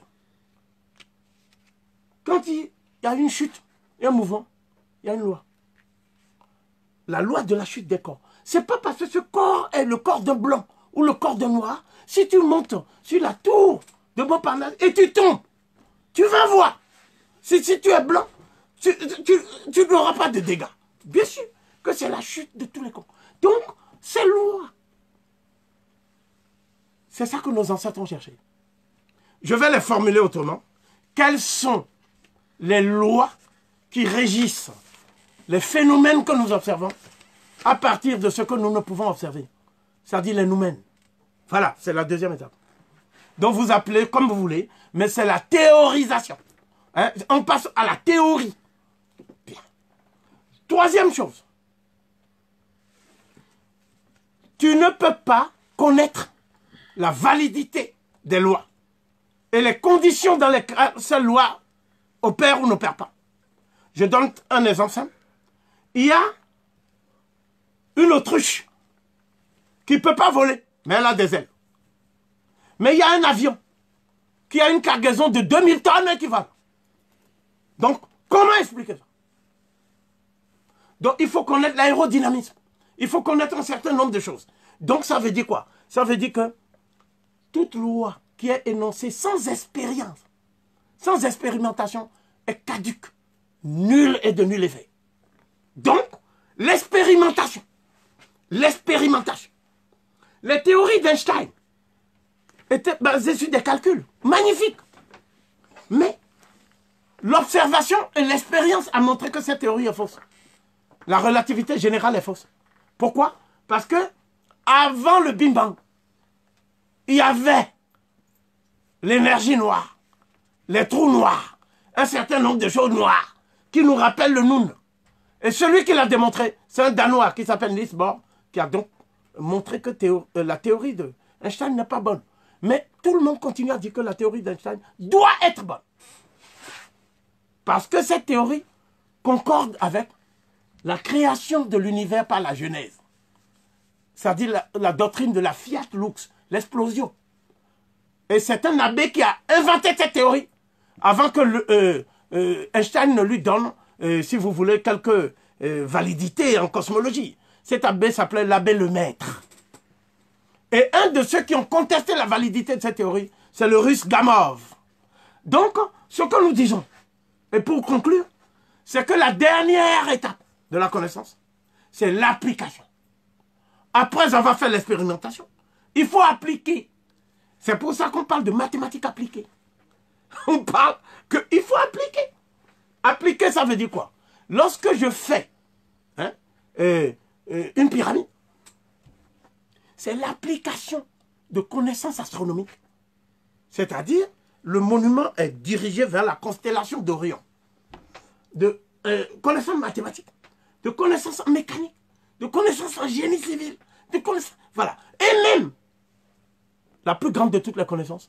quand il y a une chute, il y a un mouvement, il y a une loi. La loi de la chute des corps. C'est pas parce que ce corps est le corps d'un blanc ou le corps d'un noir. Si tu montes sur la tour de Montparnasse et tu tombes, tu vas voir. Si, si tu es blanc, tu, tu, tu n'auras pas de dégâts. Bien sûr que c'est la chute de tous les corps. Donc, c'est loin. C'est ça que nos ancêtres ont cherché. Je vais les formuler autrement. Quelles sont les lois qui régissent les phénomènes que nous observons à partir de ce que nous ne pouvons observer? C'est-à-dire les noumènes. Voilà, c'est la deuxième étape. Donc vous appelez comme vous voulez, mais c'est la théorisation. Hein? On passe à la théorie. Bien. Troisième chose. Tu ne peux pas connaître la validité des lois et les conditions dans lesquelles ces lois opèrent ou n'opèrent pas. Je donne un exemple simple. Il y a une autruche qui ne peut pas voler, mais elle a des ailes. Mais il y a un avion qui a une cargaison de deux mille tonnes équivalent. Donc, comment expliquer ça? Donc, il faut connaître l'aérodynamisme. Il faut connaître un certain nombre de choses. Donc, ça veut dire quoi? Ça veut dire que toute loi qui est énoncée sans expérience, sans expérimentation, est caduque. Nul et de nul effet. Donc, l'expérimentation. L'expérimentation. Les théories d'Einstein étaient basées sur des calculs magnifiques. Mais l'observation et l'expérience a montré que cette théorie est fausse. La relativité générale est fausse. Pourquoi? Parce que avant le Big Bang, il y avait l'énergie noire, les trous noirs, un certain nombre de choses noires qui nous rappellent le Noun. Et celui qui l'a démontré, c'est un Danois qui s'appelle Niels Bohr, qui a donc montré que théo euh, la théorie d'Einstein n'est pas bonne. Mais tout le monde continue à dire que la théorie d'Einstein doit être bonne. Parce que cette théorie concorde avec la création de l'univers par la Genèse. C'est-à-dire la, la doctrine de la Fiat Lux, l'explosion. Et c'est un abbé qui a inventé cette théorie avant que le, euh, euh, Einstein ne lui donne, euh, si vous voulez, quelques euh, validités en cosmologie. Cet abbé s'appelait l'abbé Lemaître. Et un de ceux qui ont contesté la validité de cette théorie, c'est le russe Gamov. Donc, ce que nous disons, et pour conclure, c'est que la dernière étape de la connaissance, c'est l'application. Après avoir fait l'expérimentation, il faut appliquer. C'est pour ça qu'on parle de mathématiques appliquées. On parle qu'il faut appliquer. Appliquer, ça veut dire quoi? Lorsque je fais hein, euh, euh, une pyramide, c'est l'application de connaissances astronomiques. C'est-à-dire, le monument est dirigé vers la constellation d'Orion. De euh, connaissances mathématiques, de connaissances en mécanique, de connaissances en génie civil, de connaissances... Voilà. Et même, la plus grande de toutes les connaissances,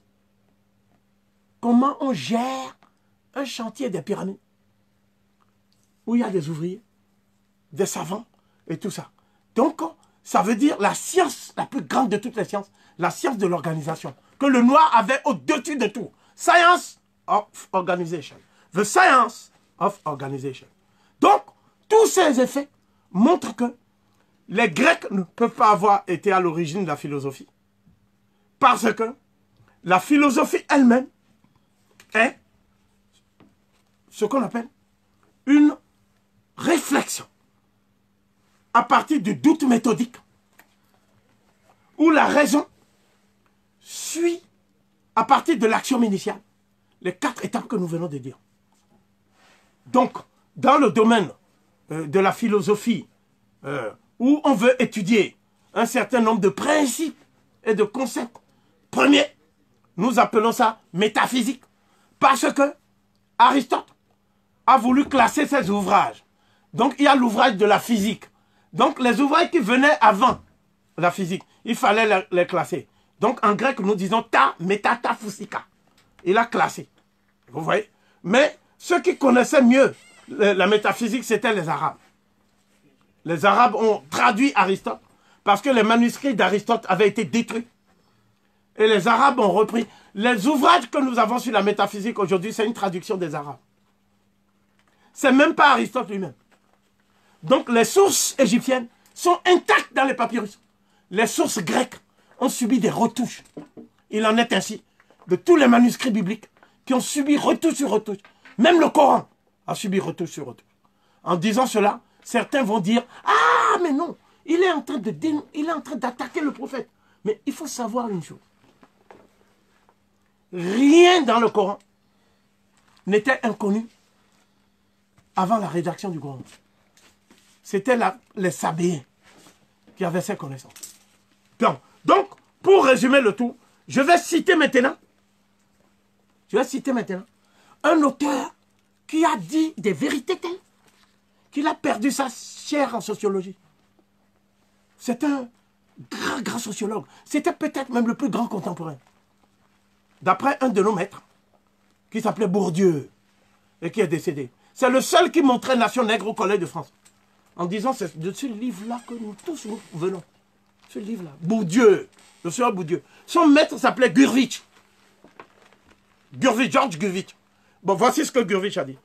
comment on gère un chantier des pyramides, où il y a des ouvriers, des savants et tout ça. Donc, ça veut dire la science, la plus grande de toutes les sciences, la science de l'organisation, que le noir avait au-dessus de tout. Science of organization. The science of organization. Donc, tous ces effets montrent que les Grecs ne peuvent pas avoir été à l'origine de la philosophie. Parce que la philosophie elle-même est ce qu'on appelle une réflexion à partir du doute méthodique où la raison suit à partir de l'action initiale les quatre étapes que nous venons de dire. Donc, dans le domaine euh, de la philosophie euh, où on veut étudier un certain nombre de principes et de concepts, premier, nous appelons ça métaphysique parce que Aristote a voulu classer ses ouvrages. Donc, il y a l'ouvrage de la physique. Donc, les ouvrages qui venaient avant la physique, il fallait les, les classer. Donc, en grec, nous disons ta, meta, ta, physika. Il a classé. Vous voyez? Mais ceux qui connaissaient mieux la, la métaphysique, c'était les Arabes. Les Arabes ont traduit Aristote parce que les manuscrits d'Aristote avaient été détruits. Et les Arabes ont repris. Les ouvrages que nous avons sur la métaphysique aujourd'hui, c'est une traduction des Arabes. C'est même pas Aristote lui-même. Donc les sources égyptiennes sont intactes dans les papyrus. Les sources grecques ont subi des retouches. Il en est ainsi de tous les manuscrits bibliques qui ont subi retouche sur retouche. Même le Coran a subi retouche sur retouche. En disant cela, certains vont dire « Ah, mais non, il est en train de dé... il est en train d'attaquer le prophète. » Mais il faut savoir une chose. Rien dans le Coran n'était inconnu avant la rédaction du Coran. C'était les Sabéens qui avaient ces connaissances. Donc, donc, pour résumer le tout, je vais citer maintenant, je vais citer maintenant un auteur qui a dit des vérités telles qu'il a perdu sa chaire en sociologie. C'est un grand, grand sociologue. C'était peut-être même le plus grand contemporain. D'après un de nos maîtres, qui s'appelait Bourdieu, et qui est décédé. C'est le seul qui montrait Nation nègre au Collège de France. En disant, c'est de ce livre-là que nous tous nous venons. Ce livre-là. Bourdieu. Le sieur Bourdieu. Son maître s'appelait Gurvitch. Gurvitch, Georges Gurvitch. Bon, voici ce que Gurvitch a dit.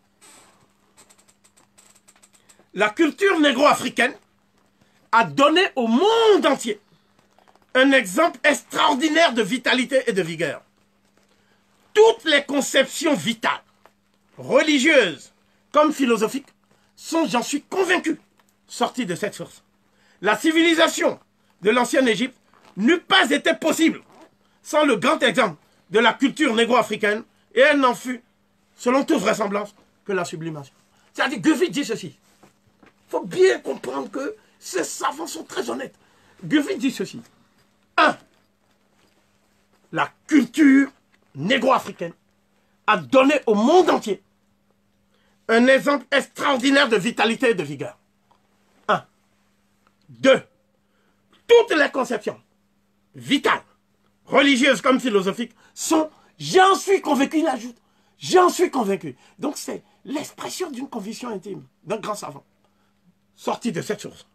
La culture négro-africaine a donné au monde entier un exemple extraordinaire de vitalité et de vigueur. Toutes les conceptions vitales, religieuses comme philosophiques, sont, j'en suis convaincu, sorties de cette source. La civilisation de l'ancienne Égypte n'eût pas été possible sans le grand exemple de la culture négro-africaine, et elle n'en fut selon toute vraisemblance, que la sublimation. C'est-à-dire, Guffey dit ceci. Il faut bien comprendre que ces savants sont très honnêtes. Guffey dit ceci. Un, la culture négro-africaine a donné au monde entier un exemple extraordinaire de vitalité et de vigueur. Un. Deux, toutes les conceptions vitales, religieuses comme philosophiques, sont, j'en suis convaincu, il ajoute, j'en suis convaincu. Donc c'est l'expression d'une conviction intime d'un grand savant, sorti de cette source.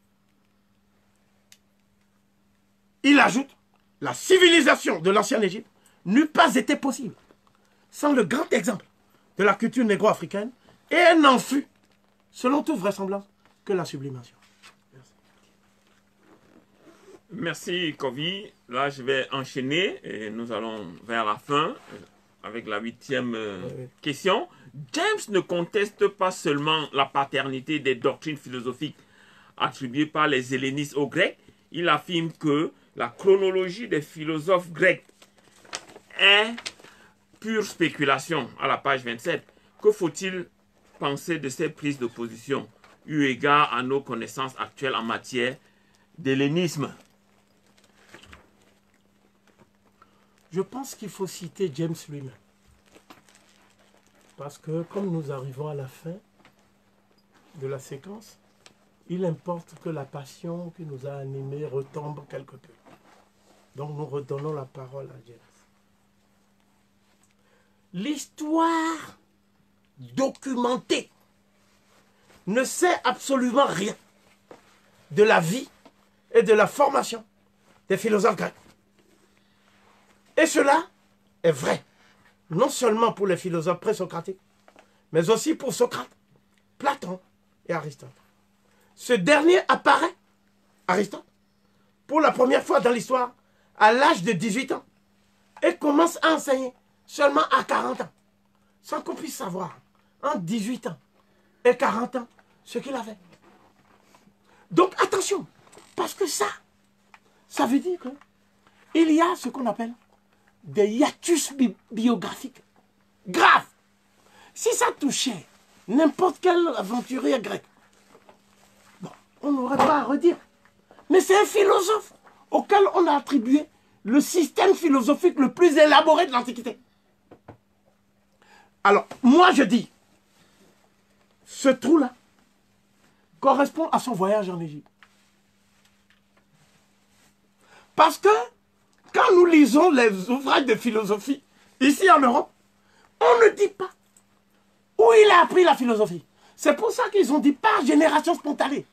Il ajoute, la civilisation de l'ancienne Égypte n'eût pas été possible sans le grand exemple de la culture négro-africaine, et elle n'en fut, selon toute vraisemblance, que la sublimation. Merci, Kovi. Là, je vais enchaîner et nous allons vers la fin avec la huitième euh, oui, oui. question. James ne conteste pas seulement la paternité des doctrines philosophiques attribuées par les hellénistes aux Grecs. Il affirme que la chronologie des philosophes grecs est pure spéculation, à la page vingt-sept. Que faut-il penser de ces prises de position, eu égard à nos connaissances actuelles en matière d'hellénisme? Je pense qu'il faut citer James lui-même. Parce que comme nous arrivons à la fin de la séquence, il importe que la passion qui nous a animés retombe quelque peu. Donc nous redonnons la parole à James. L'histoire documentée ne sait absolument rien de la vie et de la formation des philosophes grecs. Et cela est vrai, non seulement pour les philosophes présocratiques, mais aussi pour Socrate, Platon et Aristote. Ce dernier apparaît, Aristote, pour la première fois dans l'histoire, à l'âge de dix-huit ans, et commence à enseigner seulement à quarante ans, sans qu'on puisse savoir, entre dix-huit ans et quarante ans, ce qu'il avait. Donc attention, parce que ça, ça veut dire qu'il y a ce qu'on appelle des hiatus bi biographiques graves. Si ça touchait n'importe quel aventurier grec, bon, on n'aurait pas à redire. Mais c'est un philosophe auquel on a attribué le système philosophique le plus élaboré de l'Antiquité. Alors, moi je dis, ce trou-là correspond à son voyage en Égypte. Parce que, quand nous lisons les ouvrages de philosophie, ici en Europe, on ne dit pas où il a appris la philosophie. C'est pour ça qu'ils ont dit par génération spontanée.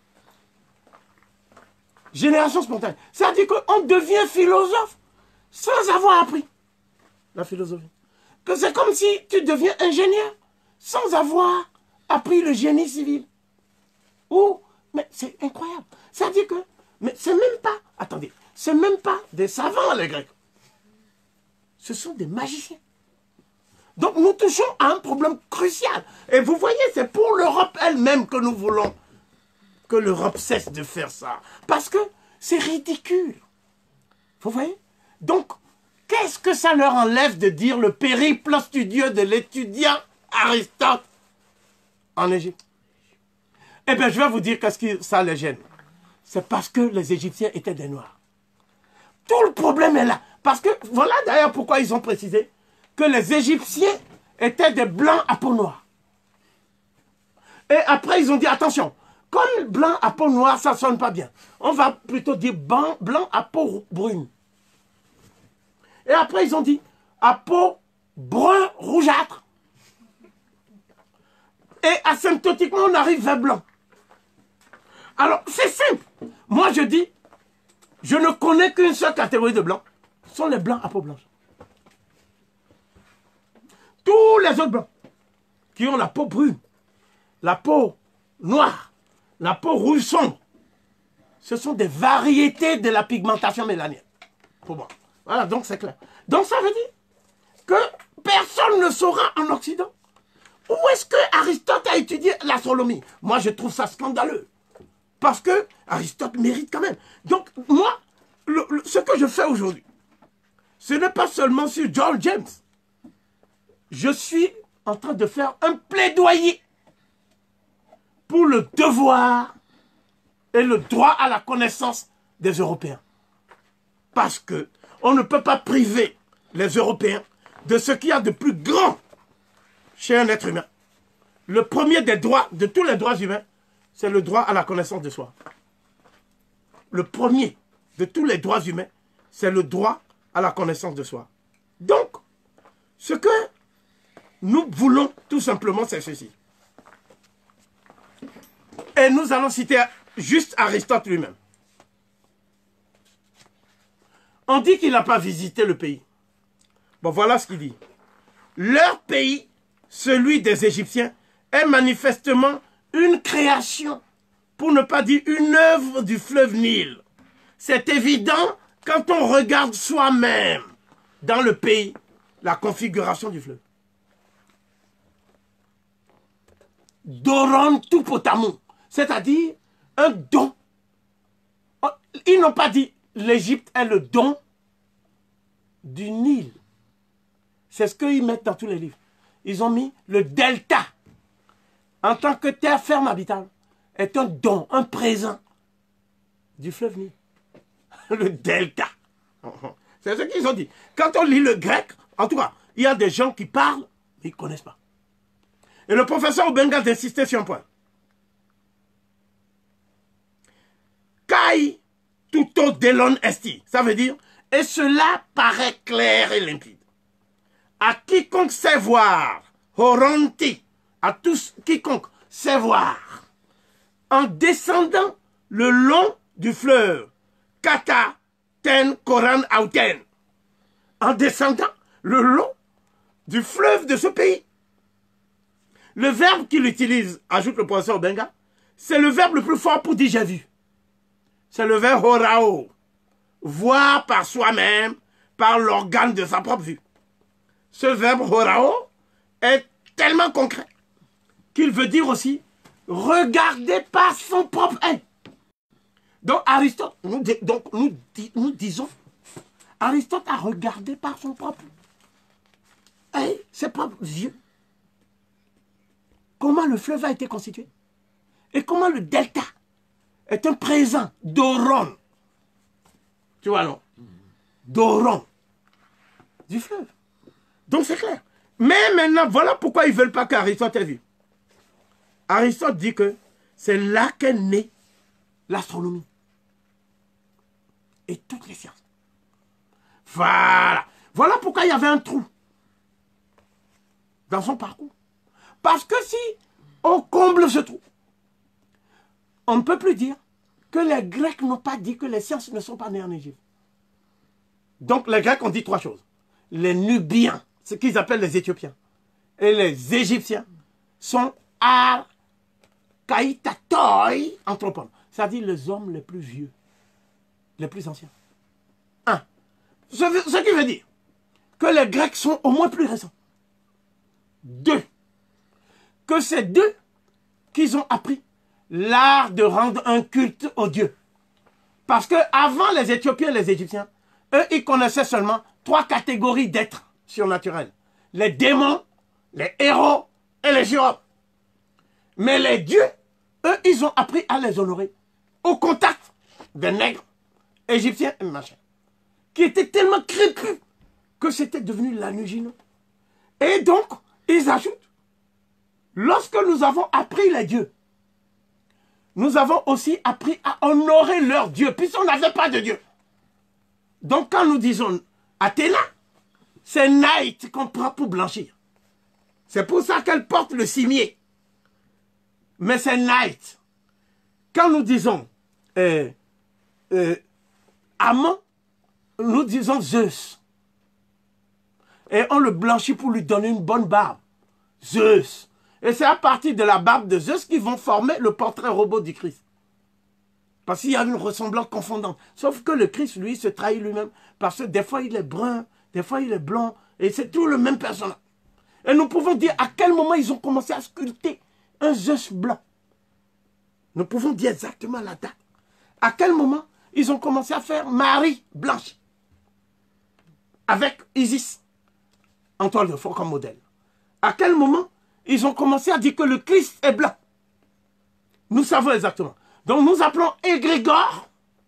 Génération spontanée. C'est-à-dire qu'on devient philosophe sans avoir appris la philosophie. Que c'est comme si tu deviens ingénieur sans avoir appris le génie civil. Ou, mais c'est incroyable. C'est-à-dire que, mais c'est même pas, attendez, c'est même pas des savants les Grecs. Ce sont des magiciens. Donc nous touchons à un problème crucial. Et vous voyez, c'est pour l'Europe elle-même que nous voulons que l'Europe cesse de faire ça. Parce que c'est ridicule. Vous voyez? Donc, qu'est-ce que ça leur enlève de dire le périple studieux de l'étudiant Aristote en Égypte? Eh bien, je vais vous dire qu'est-ce que ça les gêne. C'est parce que les Égyptiens étaient des Noirs. Tout le problème est là. Parce que, voilà d'ailleurs pourquoi ils ont précisé que les Égyptiens étaient des Blancs à peau noire. Et après, ils ont dit, attention, comme blanc à peau noire, ça ne sonne pas bien. On va plutôt dire blanc, blanc à peau brune. Et après, ils ont dit, à peau brun rougeâtre. Et asymptotiquement, on arrive vers blanc. Alors, c'est simple. Moi, je dis, je ne connais qu'une seule catégorie de blancs. Ce sont les blancs à peau blanche. Tous les autres blancs qui ont la peau brune, la peau noire, la peau rouge sombre, ce sont des variétés de la pigmentation mélanienne. Pour moi. Voilà, donc c'est clair. Donc ça veut dire que personne ne saura en Occident où est-ce que Aristote a étudié l'astronomie. Moi, je trouve ça scandaleux. Parce que Aristote mérite quand même. Donc, moi, le, le, ce que je fais aujourd'hui, ce n'est pas seulement sur John James. Je suis en train de faire un plaidoyer pour le devoir et le droit à la connaissance des Européens. Parce que on ne peut pas priver les Européens de ce qu'il y a de plus grand chez un être humain. Le premier des droits, de tous les droits humains, c'est le droit à la connaissance de soi. Le premier de tous les droits humains, c'est le droit à la connaissance de soi. Donc, ce que nous voulons tout simplement, c'est ceci. Et nous allons citer juste Aristote lui-même. On dit qu'il n'a pas visité le pays. Bon, voilà ce qu'il dit. Leur pays, celui des Égyptiens, est manifestement une création, pour ne pas dire une œuvre du fleuve Nil. C'est évident quand on regarde soi-même dans le pays la configuration du fleuve. Doron tout potamou, c'est-à-dire un don. Ils n'ont pas dit l'Égypte est le don du Nil. C'est ce qu'ils mettent dans tous les livres. Ils ont mis le delta en tant que terre ferme habitable est un don, un présent du fleuve Nil. Le delta. C'est ce qu'ils ont dit. Quand on lit le grec, en tout cas, il y a des gens qui parlent, mais ils ne connaissent pas. Et le professeur Obenga insistait sur un point. Kai tuto delon esti. Ça veut dire, et cela paraît clair et limpide. À quiconque sait voir, horonti, à tous quiconque sait voir, en descendant le long du fleuve, kata, ten, koran, auten, en descendant le long du fleuve de ce pays. Le verbe qu'il utilise, ajoute le professeur Obenga, c'est le verbe le plus fort pour dire j'ai vu. C'est le verbe horao, voir par soi-même, par l'organe de sa propre vue. Ce verbe horao est tellement concret qu'il veut dire aussi regarder par son propre œil. Donc Aristote, nous, donc, nous, nous disons, Aristote a regardé par son propre œil, ses propres yeux, comment le fleuve a été constitué et comment le delta est un présent d'oron. Tu vois non? D'oron du fleuve. Donc c'est clair. Mais maintenant, voilà pourquoi ils ne veulent pas qu'Aristote ait vu. Aristote dit que c'est là qu'est née l'astronomie. Et toutes les sciences. Voilà. Voilà pourquoi il y avait un trou dans son parcours. Parce que si on comble ce trou, on ne peut plus dire que les Grecs n'ont pas dit que les sciences ne sont pas nées en Égypte. Donc les Grecs ont dit trois choses. Les Nubiens, ce qu'ils appellent les Éthiopiens, et les Égyptiens sont archaïtatoi anthropon, c'est-à-dire les hommes les plus vieux, les plus anciens. Un. Ce, ce qui veut dire que les Grecs sont au moins plus récents. Deux. Que c'est d'eux qu'ils ont appris l'art de rendre un culte aux dieux. Parce que avant les Éthiopiens et les Égyptiens, eux, ils connaissaient seulement trois catégories d'êtres surnaturels. Les démons, les héros et les jérômes. Mais les dieux, eux, ils ont appris à les honorer au contact des nègres égyptiens et machin, qui étaient tellement crépus que c'était devenu lanugineux. Et donc, ils ajoutent, lorsque nous avons appris les dieux, nous avons aussi appris à honorer leurs dieux, puisqu'on n'avait pas de dieu. Donc quand nous disons Athéna, c'est Night qu'on prend pour blanchir. C'est pour ça qu'elle porte le cimier. Mais c'est Night. Quand nous disons euh, euh, Amon, nous disons Zeus. Et on le blanchit pour lui donner une bonne barbe. Zeus. Et c'est à partir de la barbe de Zeus qu'ils vont former le portrait robot du Christ. Parce qu'il y a une ressemblance confondante. Sauf que le Christ, lui, se trahit lui-même. Parce que des fois, il est brun, des fois, il est blanc. Et c'est tout le même personnage. Et nous pouvons dire à quel moment ils ont commencé à sculpter un Zeus blanc. Nous pouvons dire exactement la date. À quel moment ils ont commencé à faire Marie blanche. Avec Isis en toile de fond comme modèle. à quel moment ils ont commencé à dire que le Christ est blanc. Nous savons exactement. Donc nous appelons égrégore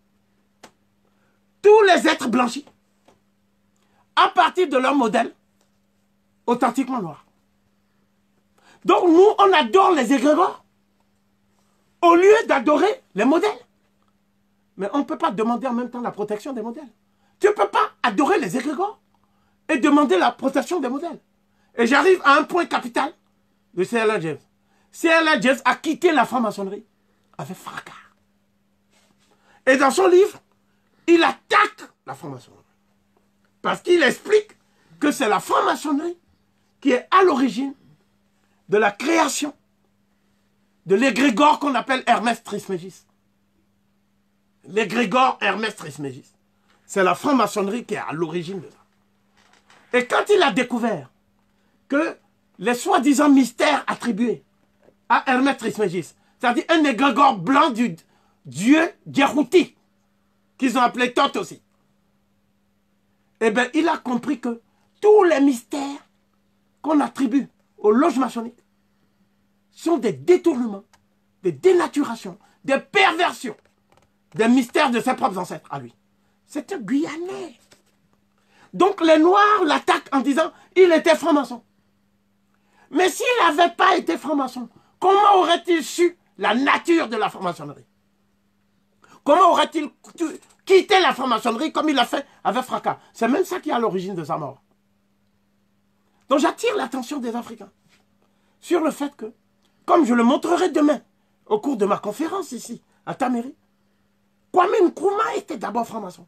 tous les êtres blanchis à partir de leur modèle authentiquement noir. Donc nous, on adore les égrégores au lieu d'adorer les modèles. Mais on ne peut pas demander en même temps la protection des modèles. Tu ne peux pas adorer les égrégores et demander la protection des modèles. Et j'arrive à un point capital de C L A James. C L A James a quitté la franc-maçonnerie avec fracas. Et dans son livre, il attaque la franc-maçonnerie. Parce qu'il explique que c'est la franc-maçonnerie qui est à l'origine de la création de l'égrégore qu'on appelle Hermès Trismégis. L'égrégore Hermès Trismégis. C'est la franc-maçonnerie qui est à l'origine de ça. Et quand il a découvert que les soi-disant mystères attribués à Hermès Trismégis, c'est-à-dire un égrégore blanc du dieu Djerouti, qu'ils ont appelé Thoth aussi, eh bien, il a compris que tous les mystères qu'on attribue aux loges maçonniques sont des détournements, des dénaturations, des perversions, des mystères de ses propres ancêtres à lui. C'est un Guyanais. Donc les Noirs l'attaquent en disant il était franc-maçon. Mais s'il n'avait pas été franc-maçon, comment aurait-il su la nature de la franc-maçonnerie? Comment aurait-il quitté la franc-maçonnerie comme il l'a fait avec fracas? C'est même ça qui est à l'origine de sa mort. Donc j'attire l'attention des Africains sur le fait que, comme je le montrerai demain au cours de ma conférence ici, à Taméry, Kwame Nkrumah était d'abord franc-maçon.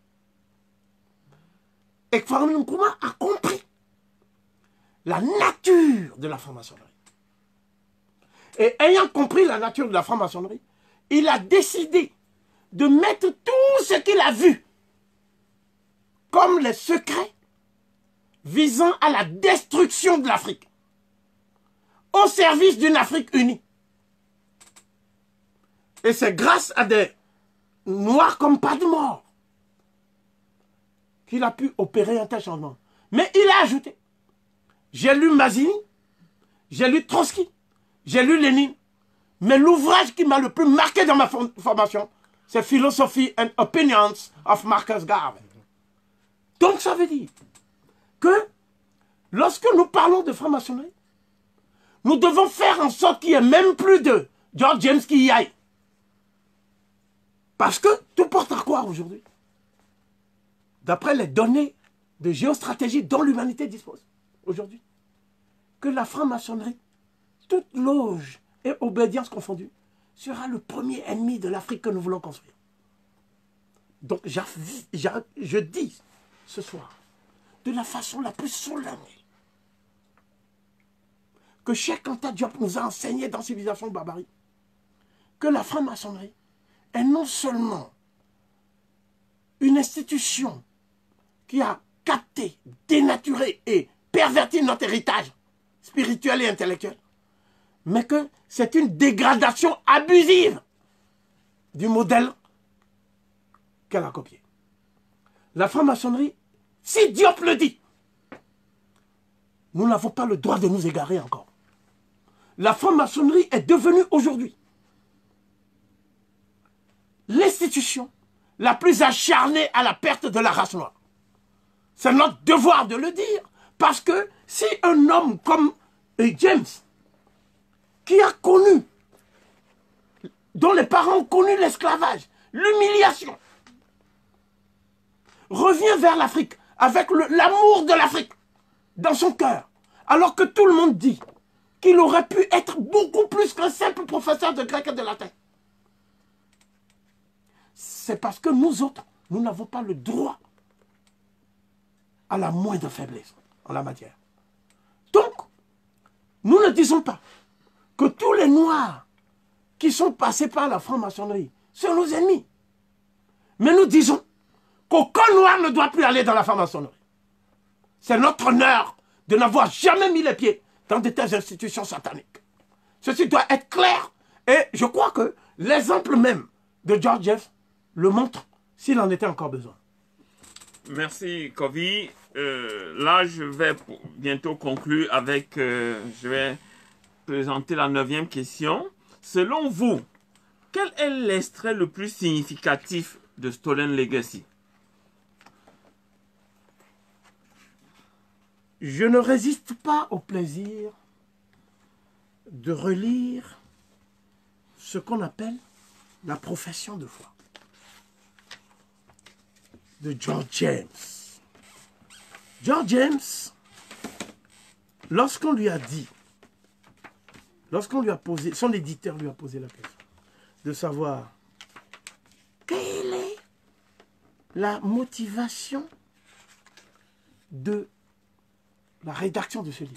Et Kwame Nkrumah a compris la nature de la franc-maçonnerie. Et ayant compris la nature de la franc-maçonnerie, il a décidé de mettre tout ce qu'il a vu comme les secrets visant à la destruction de l'Afrique, au service d'une Afrique unie. Et c'est grâce à des noirs comme pas de mort qu'il a pu opérer un tel changement. Mais il a ajouté, j'ai lu Mazzini, j'ai lu Trotsky, j'ai lu Lénine, mais l'ouvrage qui m'a le plus marqué dans ma formation, c'est Philosophy and Opinions of Marcus Garvey. Donc ça veut dire que lorsque nous parlons de franc-maçonnerie, nous devons faire en sorte qu'il n'y ait même plus de George James qui y aille. Parce que tout porte à croire aujourd'hui, d'après les données de géostratégie dont l'humanité dispose aujourd'hui, que la franc-maçonnerie, toute loge et obédience confondue, sera le premier ennemi de l'Afrique que nous voulons construire. Donc je dis ce soir, de la façon la plus solennelle, que Cheikh Anta Diop nous a enseigné dans Civilisation Barbarie, que la franc-maçonnerie est non seulement une institution qui a capté, dénaturé et perverti notre héritage spirituel et intellectuel, mais que c'est une dégradation abusive du modèle qu'elle a copié. La franc-maçonnerie, si Diop le dit, nous n'avons pas le droit de nous égarer encore. La franc-maçonnerie est devenue aujourd'hui l'institution la plus acharnée à la perte de la race noire. C'est notre devoir de le dire, parce que si un homme comme James, qui a connu, dont les parents ont connu l'esclavage, l'humiliation, revient vers l'Afrique avec l'amour de l'Afrique dans son cœur, alors que tout le monde dit qu'il aurait pu être beaucoup plus qu'un simple professeur de grec et de latin. C'est parce que nous autres, nous n'avons pas le droit à la moindre faiblesse en la matière. Donc, nous ne disons pas que tous les Noirs qui sont passés par la franc-maçonnerie sont nos ennemis. Mais nous disons qu'aucun Noir ne doit plus aller dans la franc-maçonnerie. C'est notre honneur de n'avoir jamais mis les pieds dans de telles institutions sataniques. Ceci doit être clair. Et je crois que l'exemple même de George Jeff le montre s'il en était encore besoin. Merci, Kovi. Euh, là, je vais bientôt conclure avec... Euh, je vais présenter la neuvième question. Selon vous, quel est l'extrait le plus significatif de Stolen Legacy? Je ne résiste pas au plaisir de relire ce qu'on appelle la profession de foi de George James. George James, lorsqu'on lui a dit, lorsqu'on lui a posé, son éditeur lui a posé la question de savoir quelle est la motivation de la rédaction de ce livre.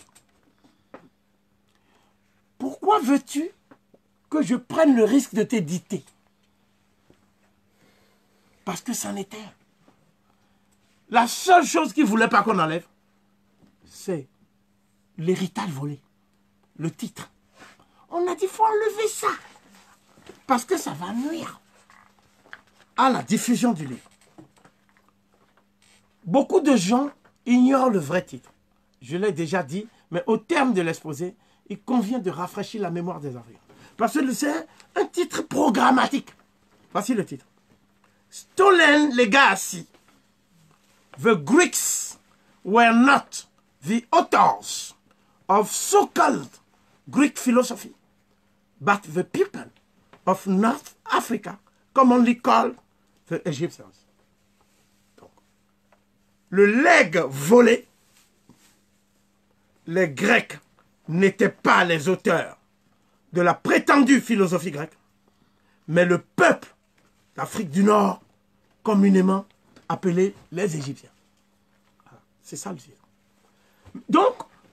Pourquoi veux-tu que je prenne le risque de t'éditer? Parce que c'en était un. La seule chose qu'il ne voulait pas qu'on enlève, c'est l'héritage volé, le titre. On a dit qu'il faut enlever ça, parce que ça va nuire à la diffusion du livre. Beaucoup de gens ignorent le vrai titre. Je l'ai déjà dit, mais au terme de l'exposé, il convient de rafraîchir la mémoire des Africains. Parce que c'est un titre programmatique. Voici le titre. Stolen Legacy. The Greeks were not the authors of so-called Greek philosophy, but the people of North Africa, commonly called the Egyptians. Donc, le legs volé, les Grecs n'étaient pas les auteurs de la prétendue philosophie grecque, mais le peuple d'Afrique du Nord, communément appelé les Égyptiens. C'est ça le titre. Donc,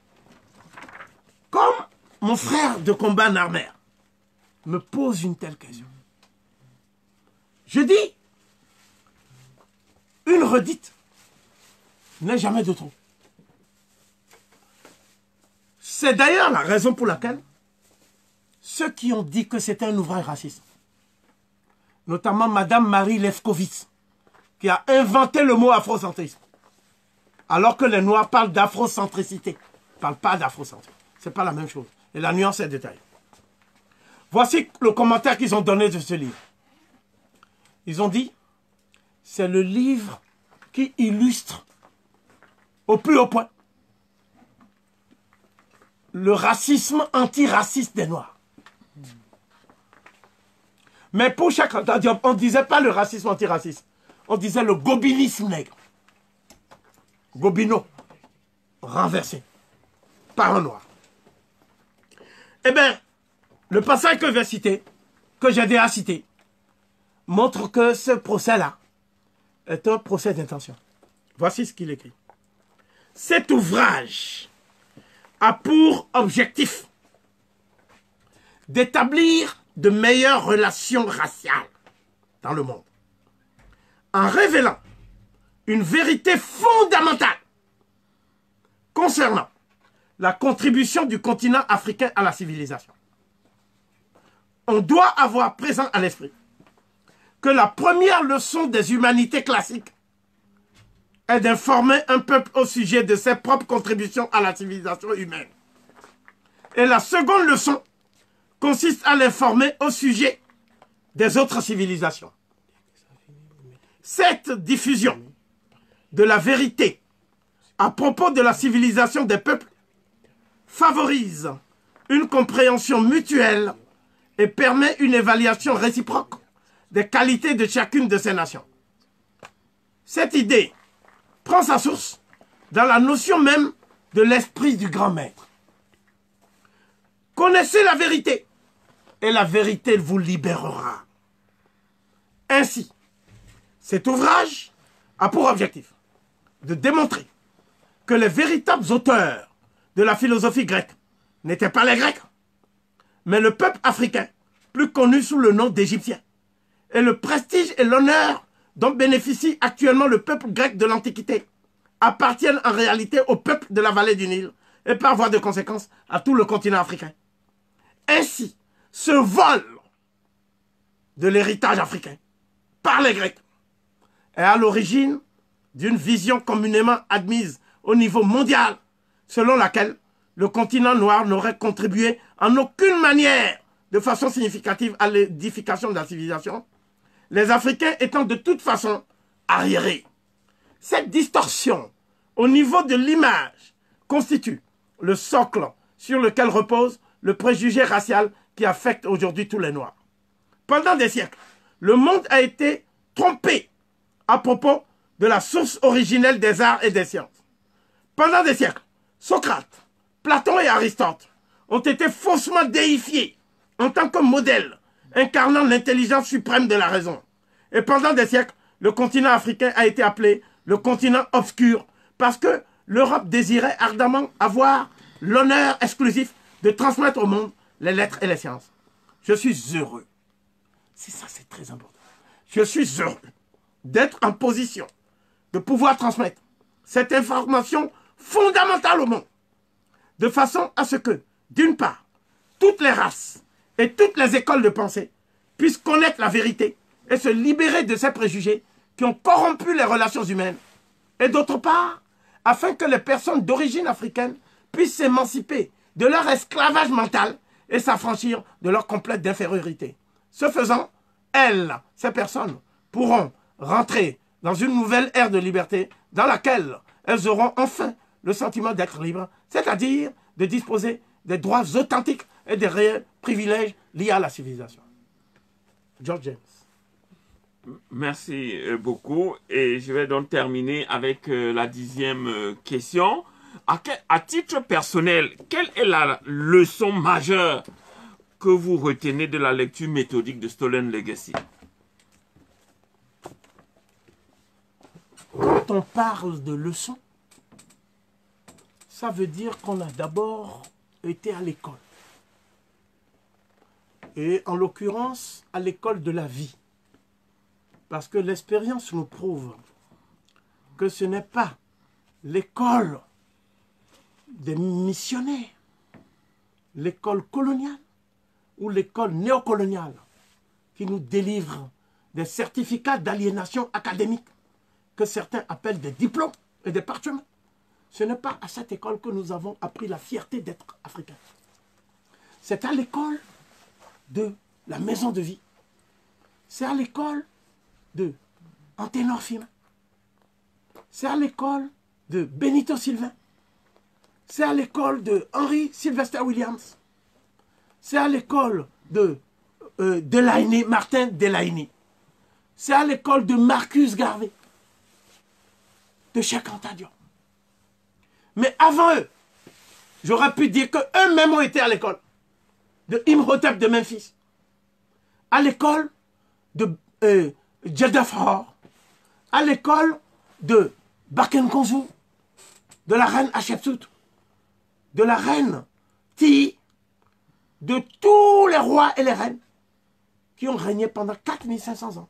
comme mon frère de combat Narmer me pose une telle question, je dis, une redite n'est jamais de trop. C'est d'ailleurs la raison pour laquelle ceux qui ont dit que c'était un ouvrage raciste, notamment Madame Marie Lefkowitz, qui a inventé le mot afrocentrisme, alors que les Noirs parlent d'afrocentricité, ne parlent pas d'afrocentrisme. Ce n'est pas la même chose. Et la nuance est détaillée. Voici le commentaire qu'ils ont donné de ce livre. Ils ont dit, c'est le livre qui illustre au plus haut point le racisme antiraciste des Noirs. Mais pour chaque... On ne disait pas le racisme antiraciste. On disait le gobinisme nègre. Gobineau. Renversé. Par un noir. Eh bien, le passage que je vais citer, que j'ai déjà cité, montre que ce procès-là est un procès d'intention. Voici ce qu'il écrit. Cet ouvrage a pour objectif d'établir de meilleures relations raciales dans le monde, en révélant une vérité fondamentale concernant la contribution du continent africain à la civilisation. On doit avoir présent à l'esprit que la première leçon des humanités classiques est d'informer un peuple au sujet de ses propres contributions à la civilisation humaine. Et la seconde leçon consiste à l'informer au sujet des autres civilisations. Cette diffusion de la vérité à propos de la civilisation des peuples favorise une compréhension mutuelle et permet une évaluation réciproque des qualités de chacune de ces nations. Cette idée prend sa source dans la notion même de l'esprit du grand maître. Connaissez la vérité et la vérité vous libérera. Ainsi, cet ouvrage a pour objectif de démontrer que les véritables auteurs de la philosophie grecque n'étaient pas les Grecs, mais le peuple africain, plus connu sous le nom d'Égyptiens, et le prestige et l'honneur dont bénéficie actuellement le peuple grec de l'Antiquité appartiennent en réalité au peuple de la vallée du Nil et par voie de conséquence à tout le continent africain. Ainsi, ce vol de l'héritage africain par les Grecs est à l'origine d'une vision communément admise au niveau mondial, selon laquelle le continent noir n'aurait contribué en aucune manière de façon significative à l'édification de la civilisation, les Africains étant de toute façon arriérés. Cette distorsion au niveau de l'image constitue le socle sur lequel repose le préjugé racial qui affecte aujourd'hui tous les Noirs. Pendant des siècles, le monde a été trompé à propos de la source originelle des arts et des sciences. Pendant des siècles, Socrate, Platon et Aristote ont été faussement déifiés en tant que modèle incarnant l'intelligence suprême de la raison. Et pendant des siècles, le continent africain a été appelé le continent obscur parce que l'Europe désirait ardemment avoir l'honneur exclusif de transmettre au monde les lettres et les sciences. Je suis heureux. C'est ça, c'est très important. Je suis heureux d'être en position de pouvoir transmettre cette information fondamentale au monde, de façon à ce que, d'une part, toutes les races et toutes les écoles de pensée puissent connaître la vérité et se libérer de ces préjugés qui ont corrompu les relations humaines, et d'autre part, afin que les personnes d'origine africaine puissent s'émanciper de leur esclavage mental et s'affranchir de leur complète infériorité. Ce faisant, elles, ces personnes, pourront rentrer dans une nouvelle ère de liberté dans laquelle elles auront enfin le sentiment d'être libres, c'est-à-dire de disposer des droits authentiques et des réels privilèges liés à la civilisation. George James. Merci beaucoup. Et je vais donc terminer avec la dixième question. À, quel, à titre personnel, quelle est la leçon majeure que vous retenez de la lecture méthodique de Stolen Legacy? Quand on parle de leçons, ça veut dire qu'on a d'abord été à l'école. Et en l'occurrence, à l'école de la vie. Parce que l'expérience nous prouve que ce n'est pas l'école des missionnaires, l'école coloniale ou l'école néocoloniale qui nous délivre des certificats d'aliénation académique que certains appellent des diplômes et des parchemins. Ce n'est pas à cette école que nous avons appris la fierté d'être africains. C'est à l'école de la maison de vie. C'est à l'école de Anténor Firmin. C'est à l'école de Benito Sylvain. C'est à l'école de Henry Sylvester Williams. C'est à l'école de euh, Delaney, Martin Delaney. C'est à l'école de Marcus Garvey, de Cheikh Anta Diop. Mais avant eux, j'aurais pu dire qu'eux-mêmes ont été à l'école de Imhotep de Memphis, à l'école de euh, Jeddah Faure, à l'école de Baken Konzu, de la reine Hatshepsut, de la reine Ti, de tous les rois et les reines qui ont régné pendant quatre mille cinq cents ans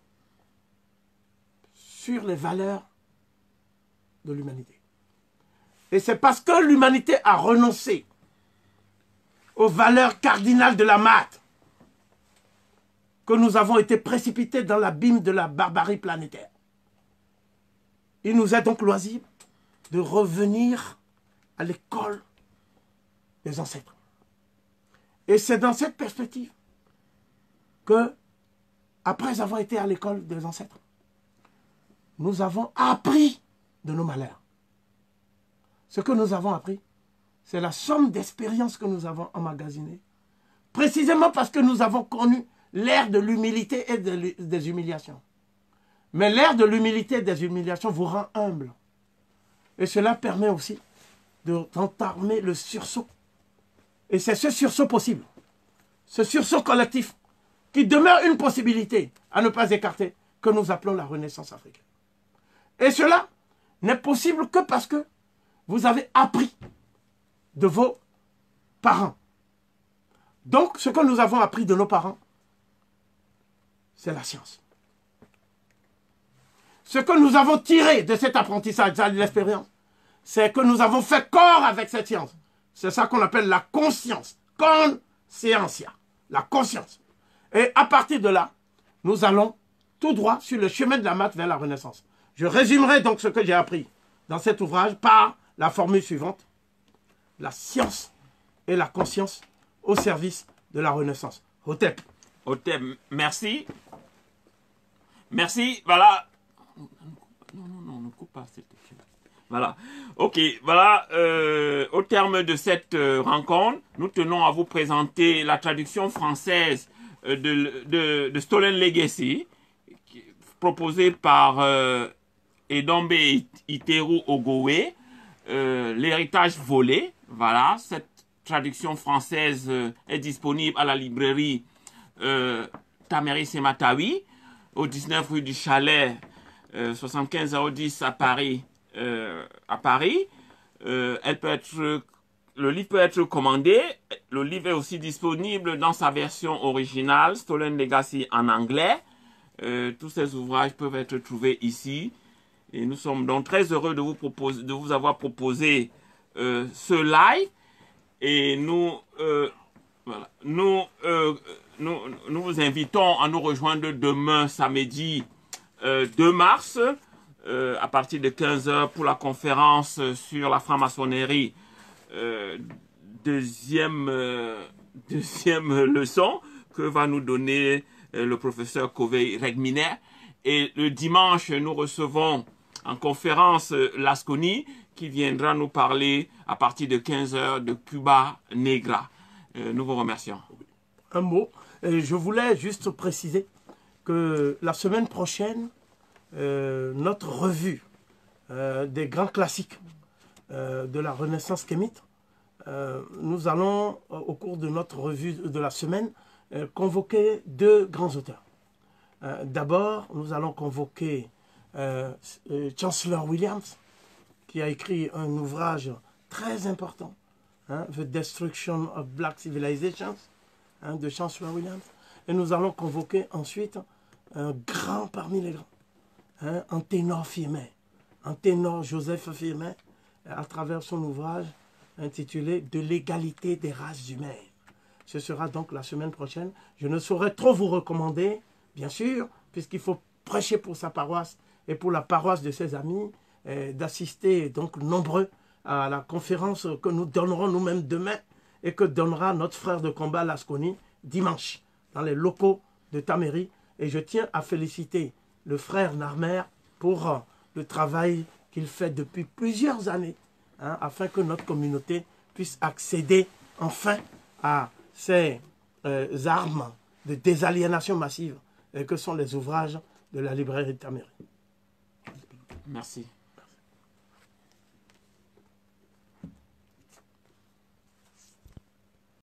sur les valeurs de l'humanité. Et c'est parce que l'humanité a renoncé aux valeurs cardinales de la maths que nous avons été précipités dans l'abîme de la barbarie planétaire. Il nous est donc loisible de revenir à l'école des ancêtres. Et c'est dans cette perspective que, après avoir été à l'école des ancêtres, nous avons appris de nos malheurs. Ce que nous avons appris, c'est la somme d'expériences que nous avons emmagasinées, précisément parce que nous avons connu l'ère de l'humilité et de, des humiliations. Mais l'ère de l'humilité et des humiliations vous rend humble. Et cela permet aussi d'entamer le sursaut. Et c'est ce sursaut possible, ce sursaut collectif, qui demeure une possibilité à ne pas écarter, que nous appelons la Renaissance africaine. Et cela n'est possible que parce que vous avez appris de vos parents. Donc, ce que nous avons appris de nos parents, c'est la science. Ce que nous avons tiré de cet apprentissage, de l'expérience, c'est que nous avons fait corps avec cette science. C'est ça qu'on appelle la conscience. Conscientia. La conscience. Et à partir de là, nous allons tout droit sur le chemin de la maths vers la Renaissance. Je résumerai donc ce que j'ai appris dans cet ouvrage par la formule suivante. La science et la conscience au service de la Renaissance. Hotep. Hotep, merci. Merci, voilà. Non, non, non, ne coupe pas cette question. Voilà. Ok, voilà. Euh, au terme de cette euh, rencontre, nous tenons à vous présenter la traduction française euh, de, de, de Stolen Legacy, qui, proposée par euh, Edombe Iteru Ogowe, euh, l'héritage volé. Voilà, cette traduction française euh, est disponible à la librairie euh, Tameri Sematawi, au dix-neuf rue du Chalet, euh, soixante-quinze zéro dix à Paris. Euh, à Paris. Euh, elle peut être, le livre peut être commandé. Le livre est aussi disponible dans sa version originale, Stolen Legacy en anglais. Euh, tous ces ouvrages peuvent être trouvés ici. Et nous sommes donc très heureux de vous, proposer, de vous avoir proposé euh, ce live. Et nous, euh, voilà, nous, euh, nous, nous vous invitons à nous rejoindre demain, samedi euh, deux mars. Euh, à partir de quinze heures pour la conférence sur la franc-maçonnerie, euh, deuxième, euh, deuxième leçon que va nous donner euh, le professeur Covey Regminer. Et le dimanche, nous recevons en conférence euh, Lasconi qui viendra nous parler à partir de quinze heures de Cuba Negra. Euh, nous vous remercions. Un mot, je voulais juste préciser que la semaine prochaine, Euh, notre revue euh, des grands classiques euh, de la Renaissance kémite, euh, nous allons, euh, au cours de notre revue de la semaine, euh, convoquer deux grands auteurs. Euh, D'abord, nous allons convoquer euh, euh, Chancellor Williams, qui a écrit un ouvrage très important, hein, The Destruction of Black Civilizations, hein, de Chancellor Williams. Et nous allons convoquer ensuite un grand parmi les grands, Hein, un ténor Firmin, un ténor Joseph Firmin, à travers son ouvrage intitulé « De l'égalité des races humaines ». Ce sera donc la semaine prochaine. Je ne saurais trop vous recommander, bien sûr, puisqu'il faut prêcher pour sa paroisse et pour la paroisse de ses amis, d'assister donc nombreux à la conférence que nous donnerons nous-mêmes demain et que donnera notre frère de combat Lasconi dimanche dans les locaux de Tameri. Et je tiens à féliciter le frère Narmer pour euh, le travail qu'il fait depuis plusieurs années, hein, afin que notre communauté puisse accéder enfin à ces euh, armes de désaliénation massive euh, que sont les ouvrages de la librairie de Tameri. Merci.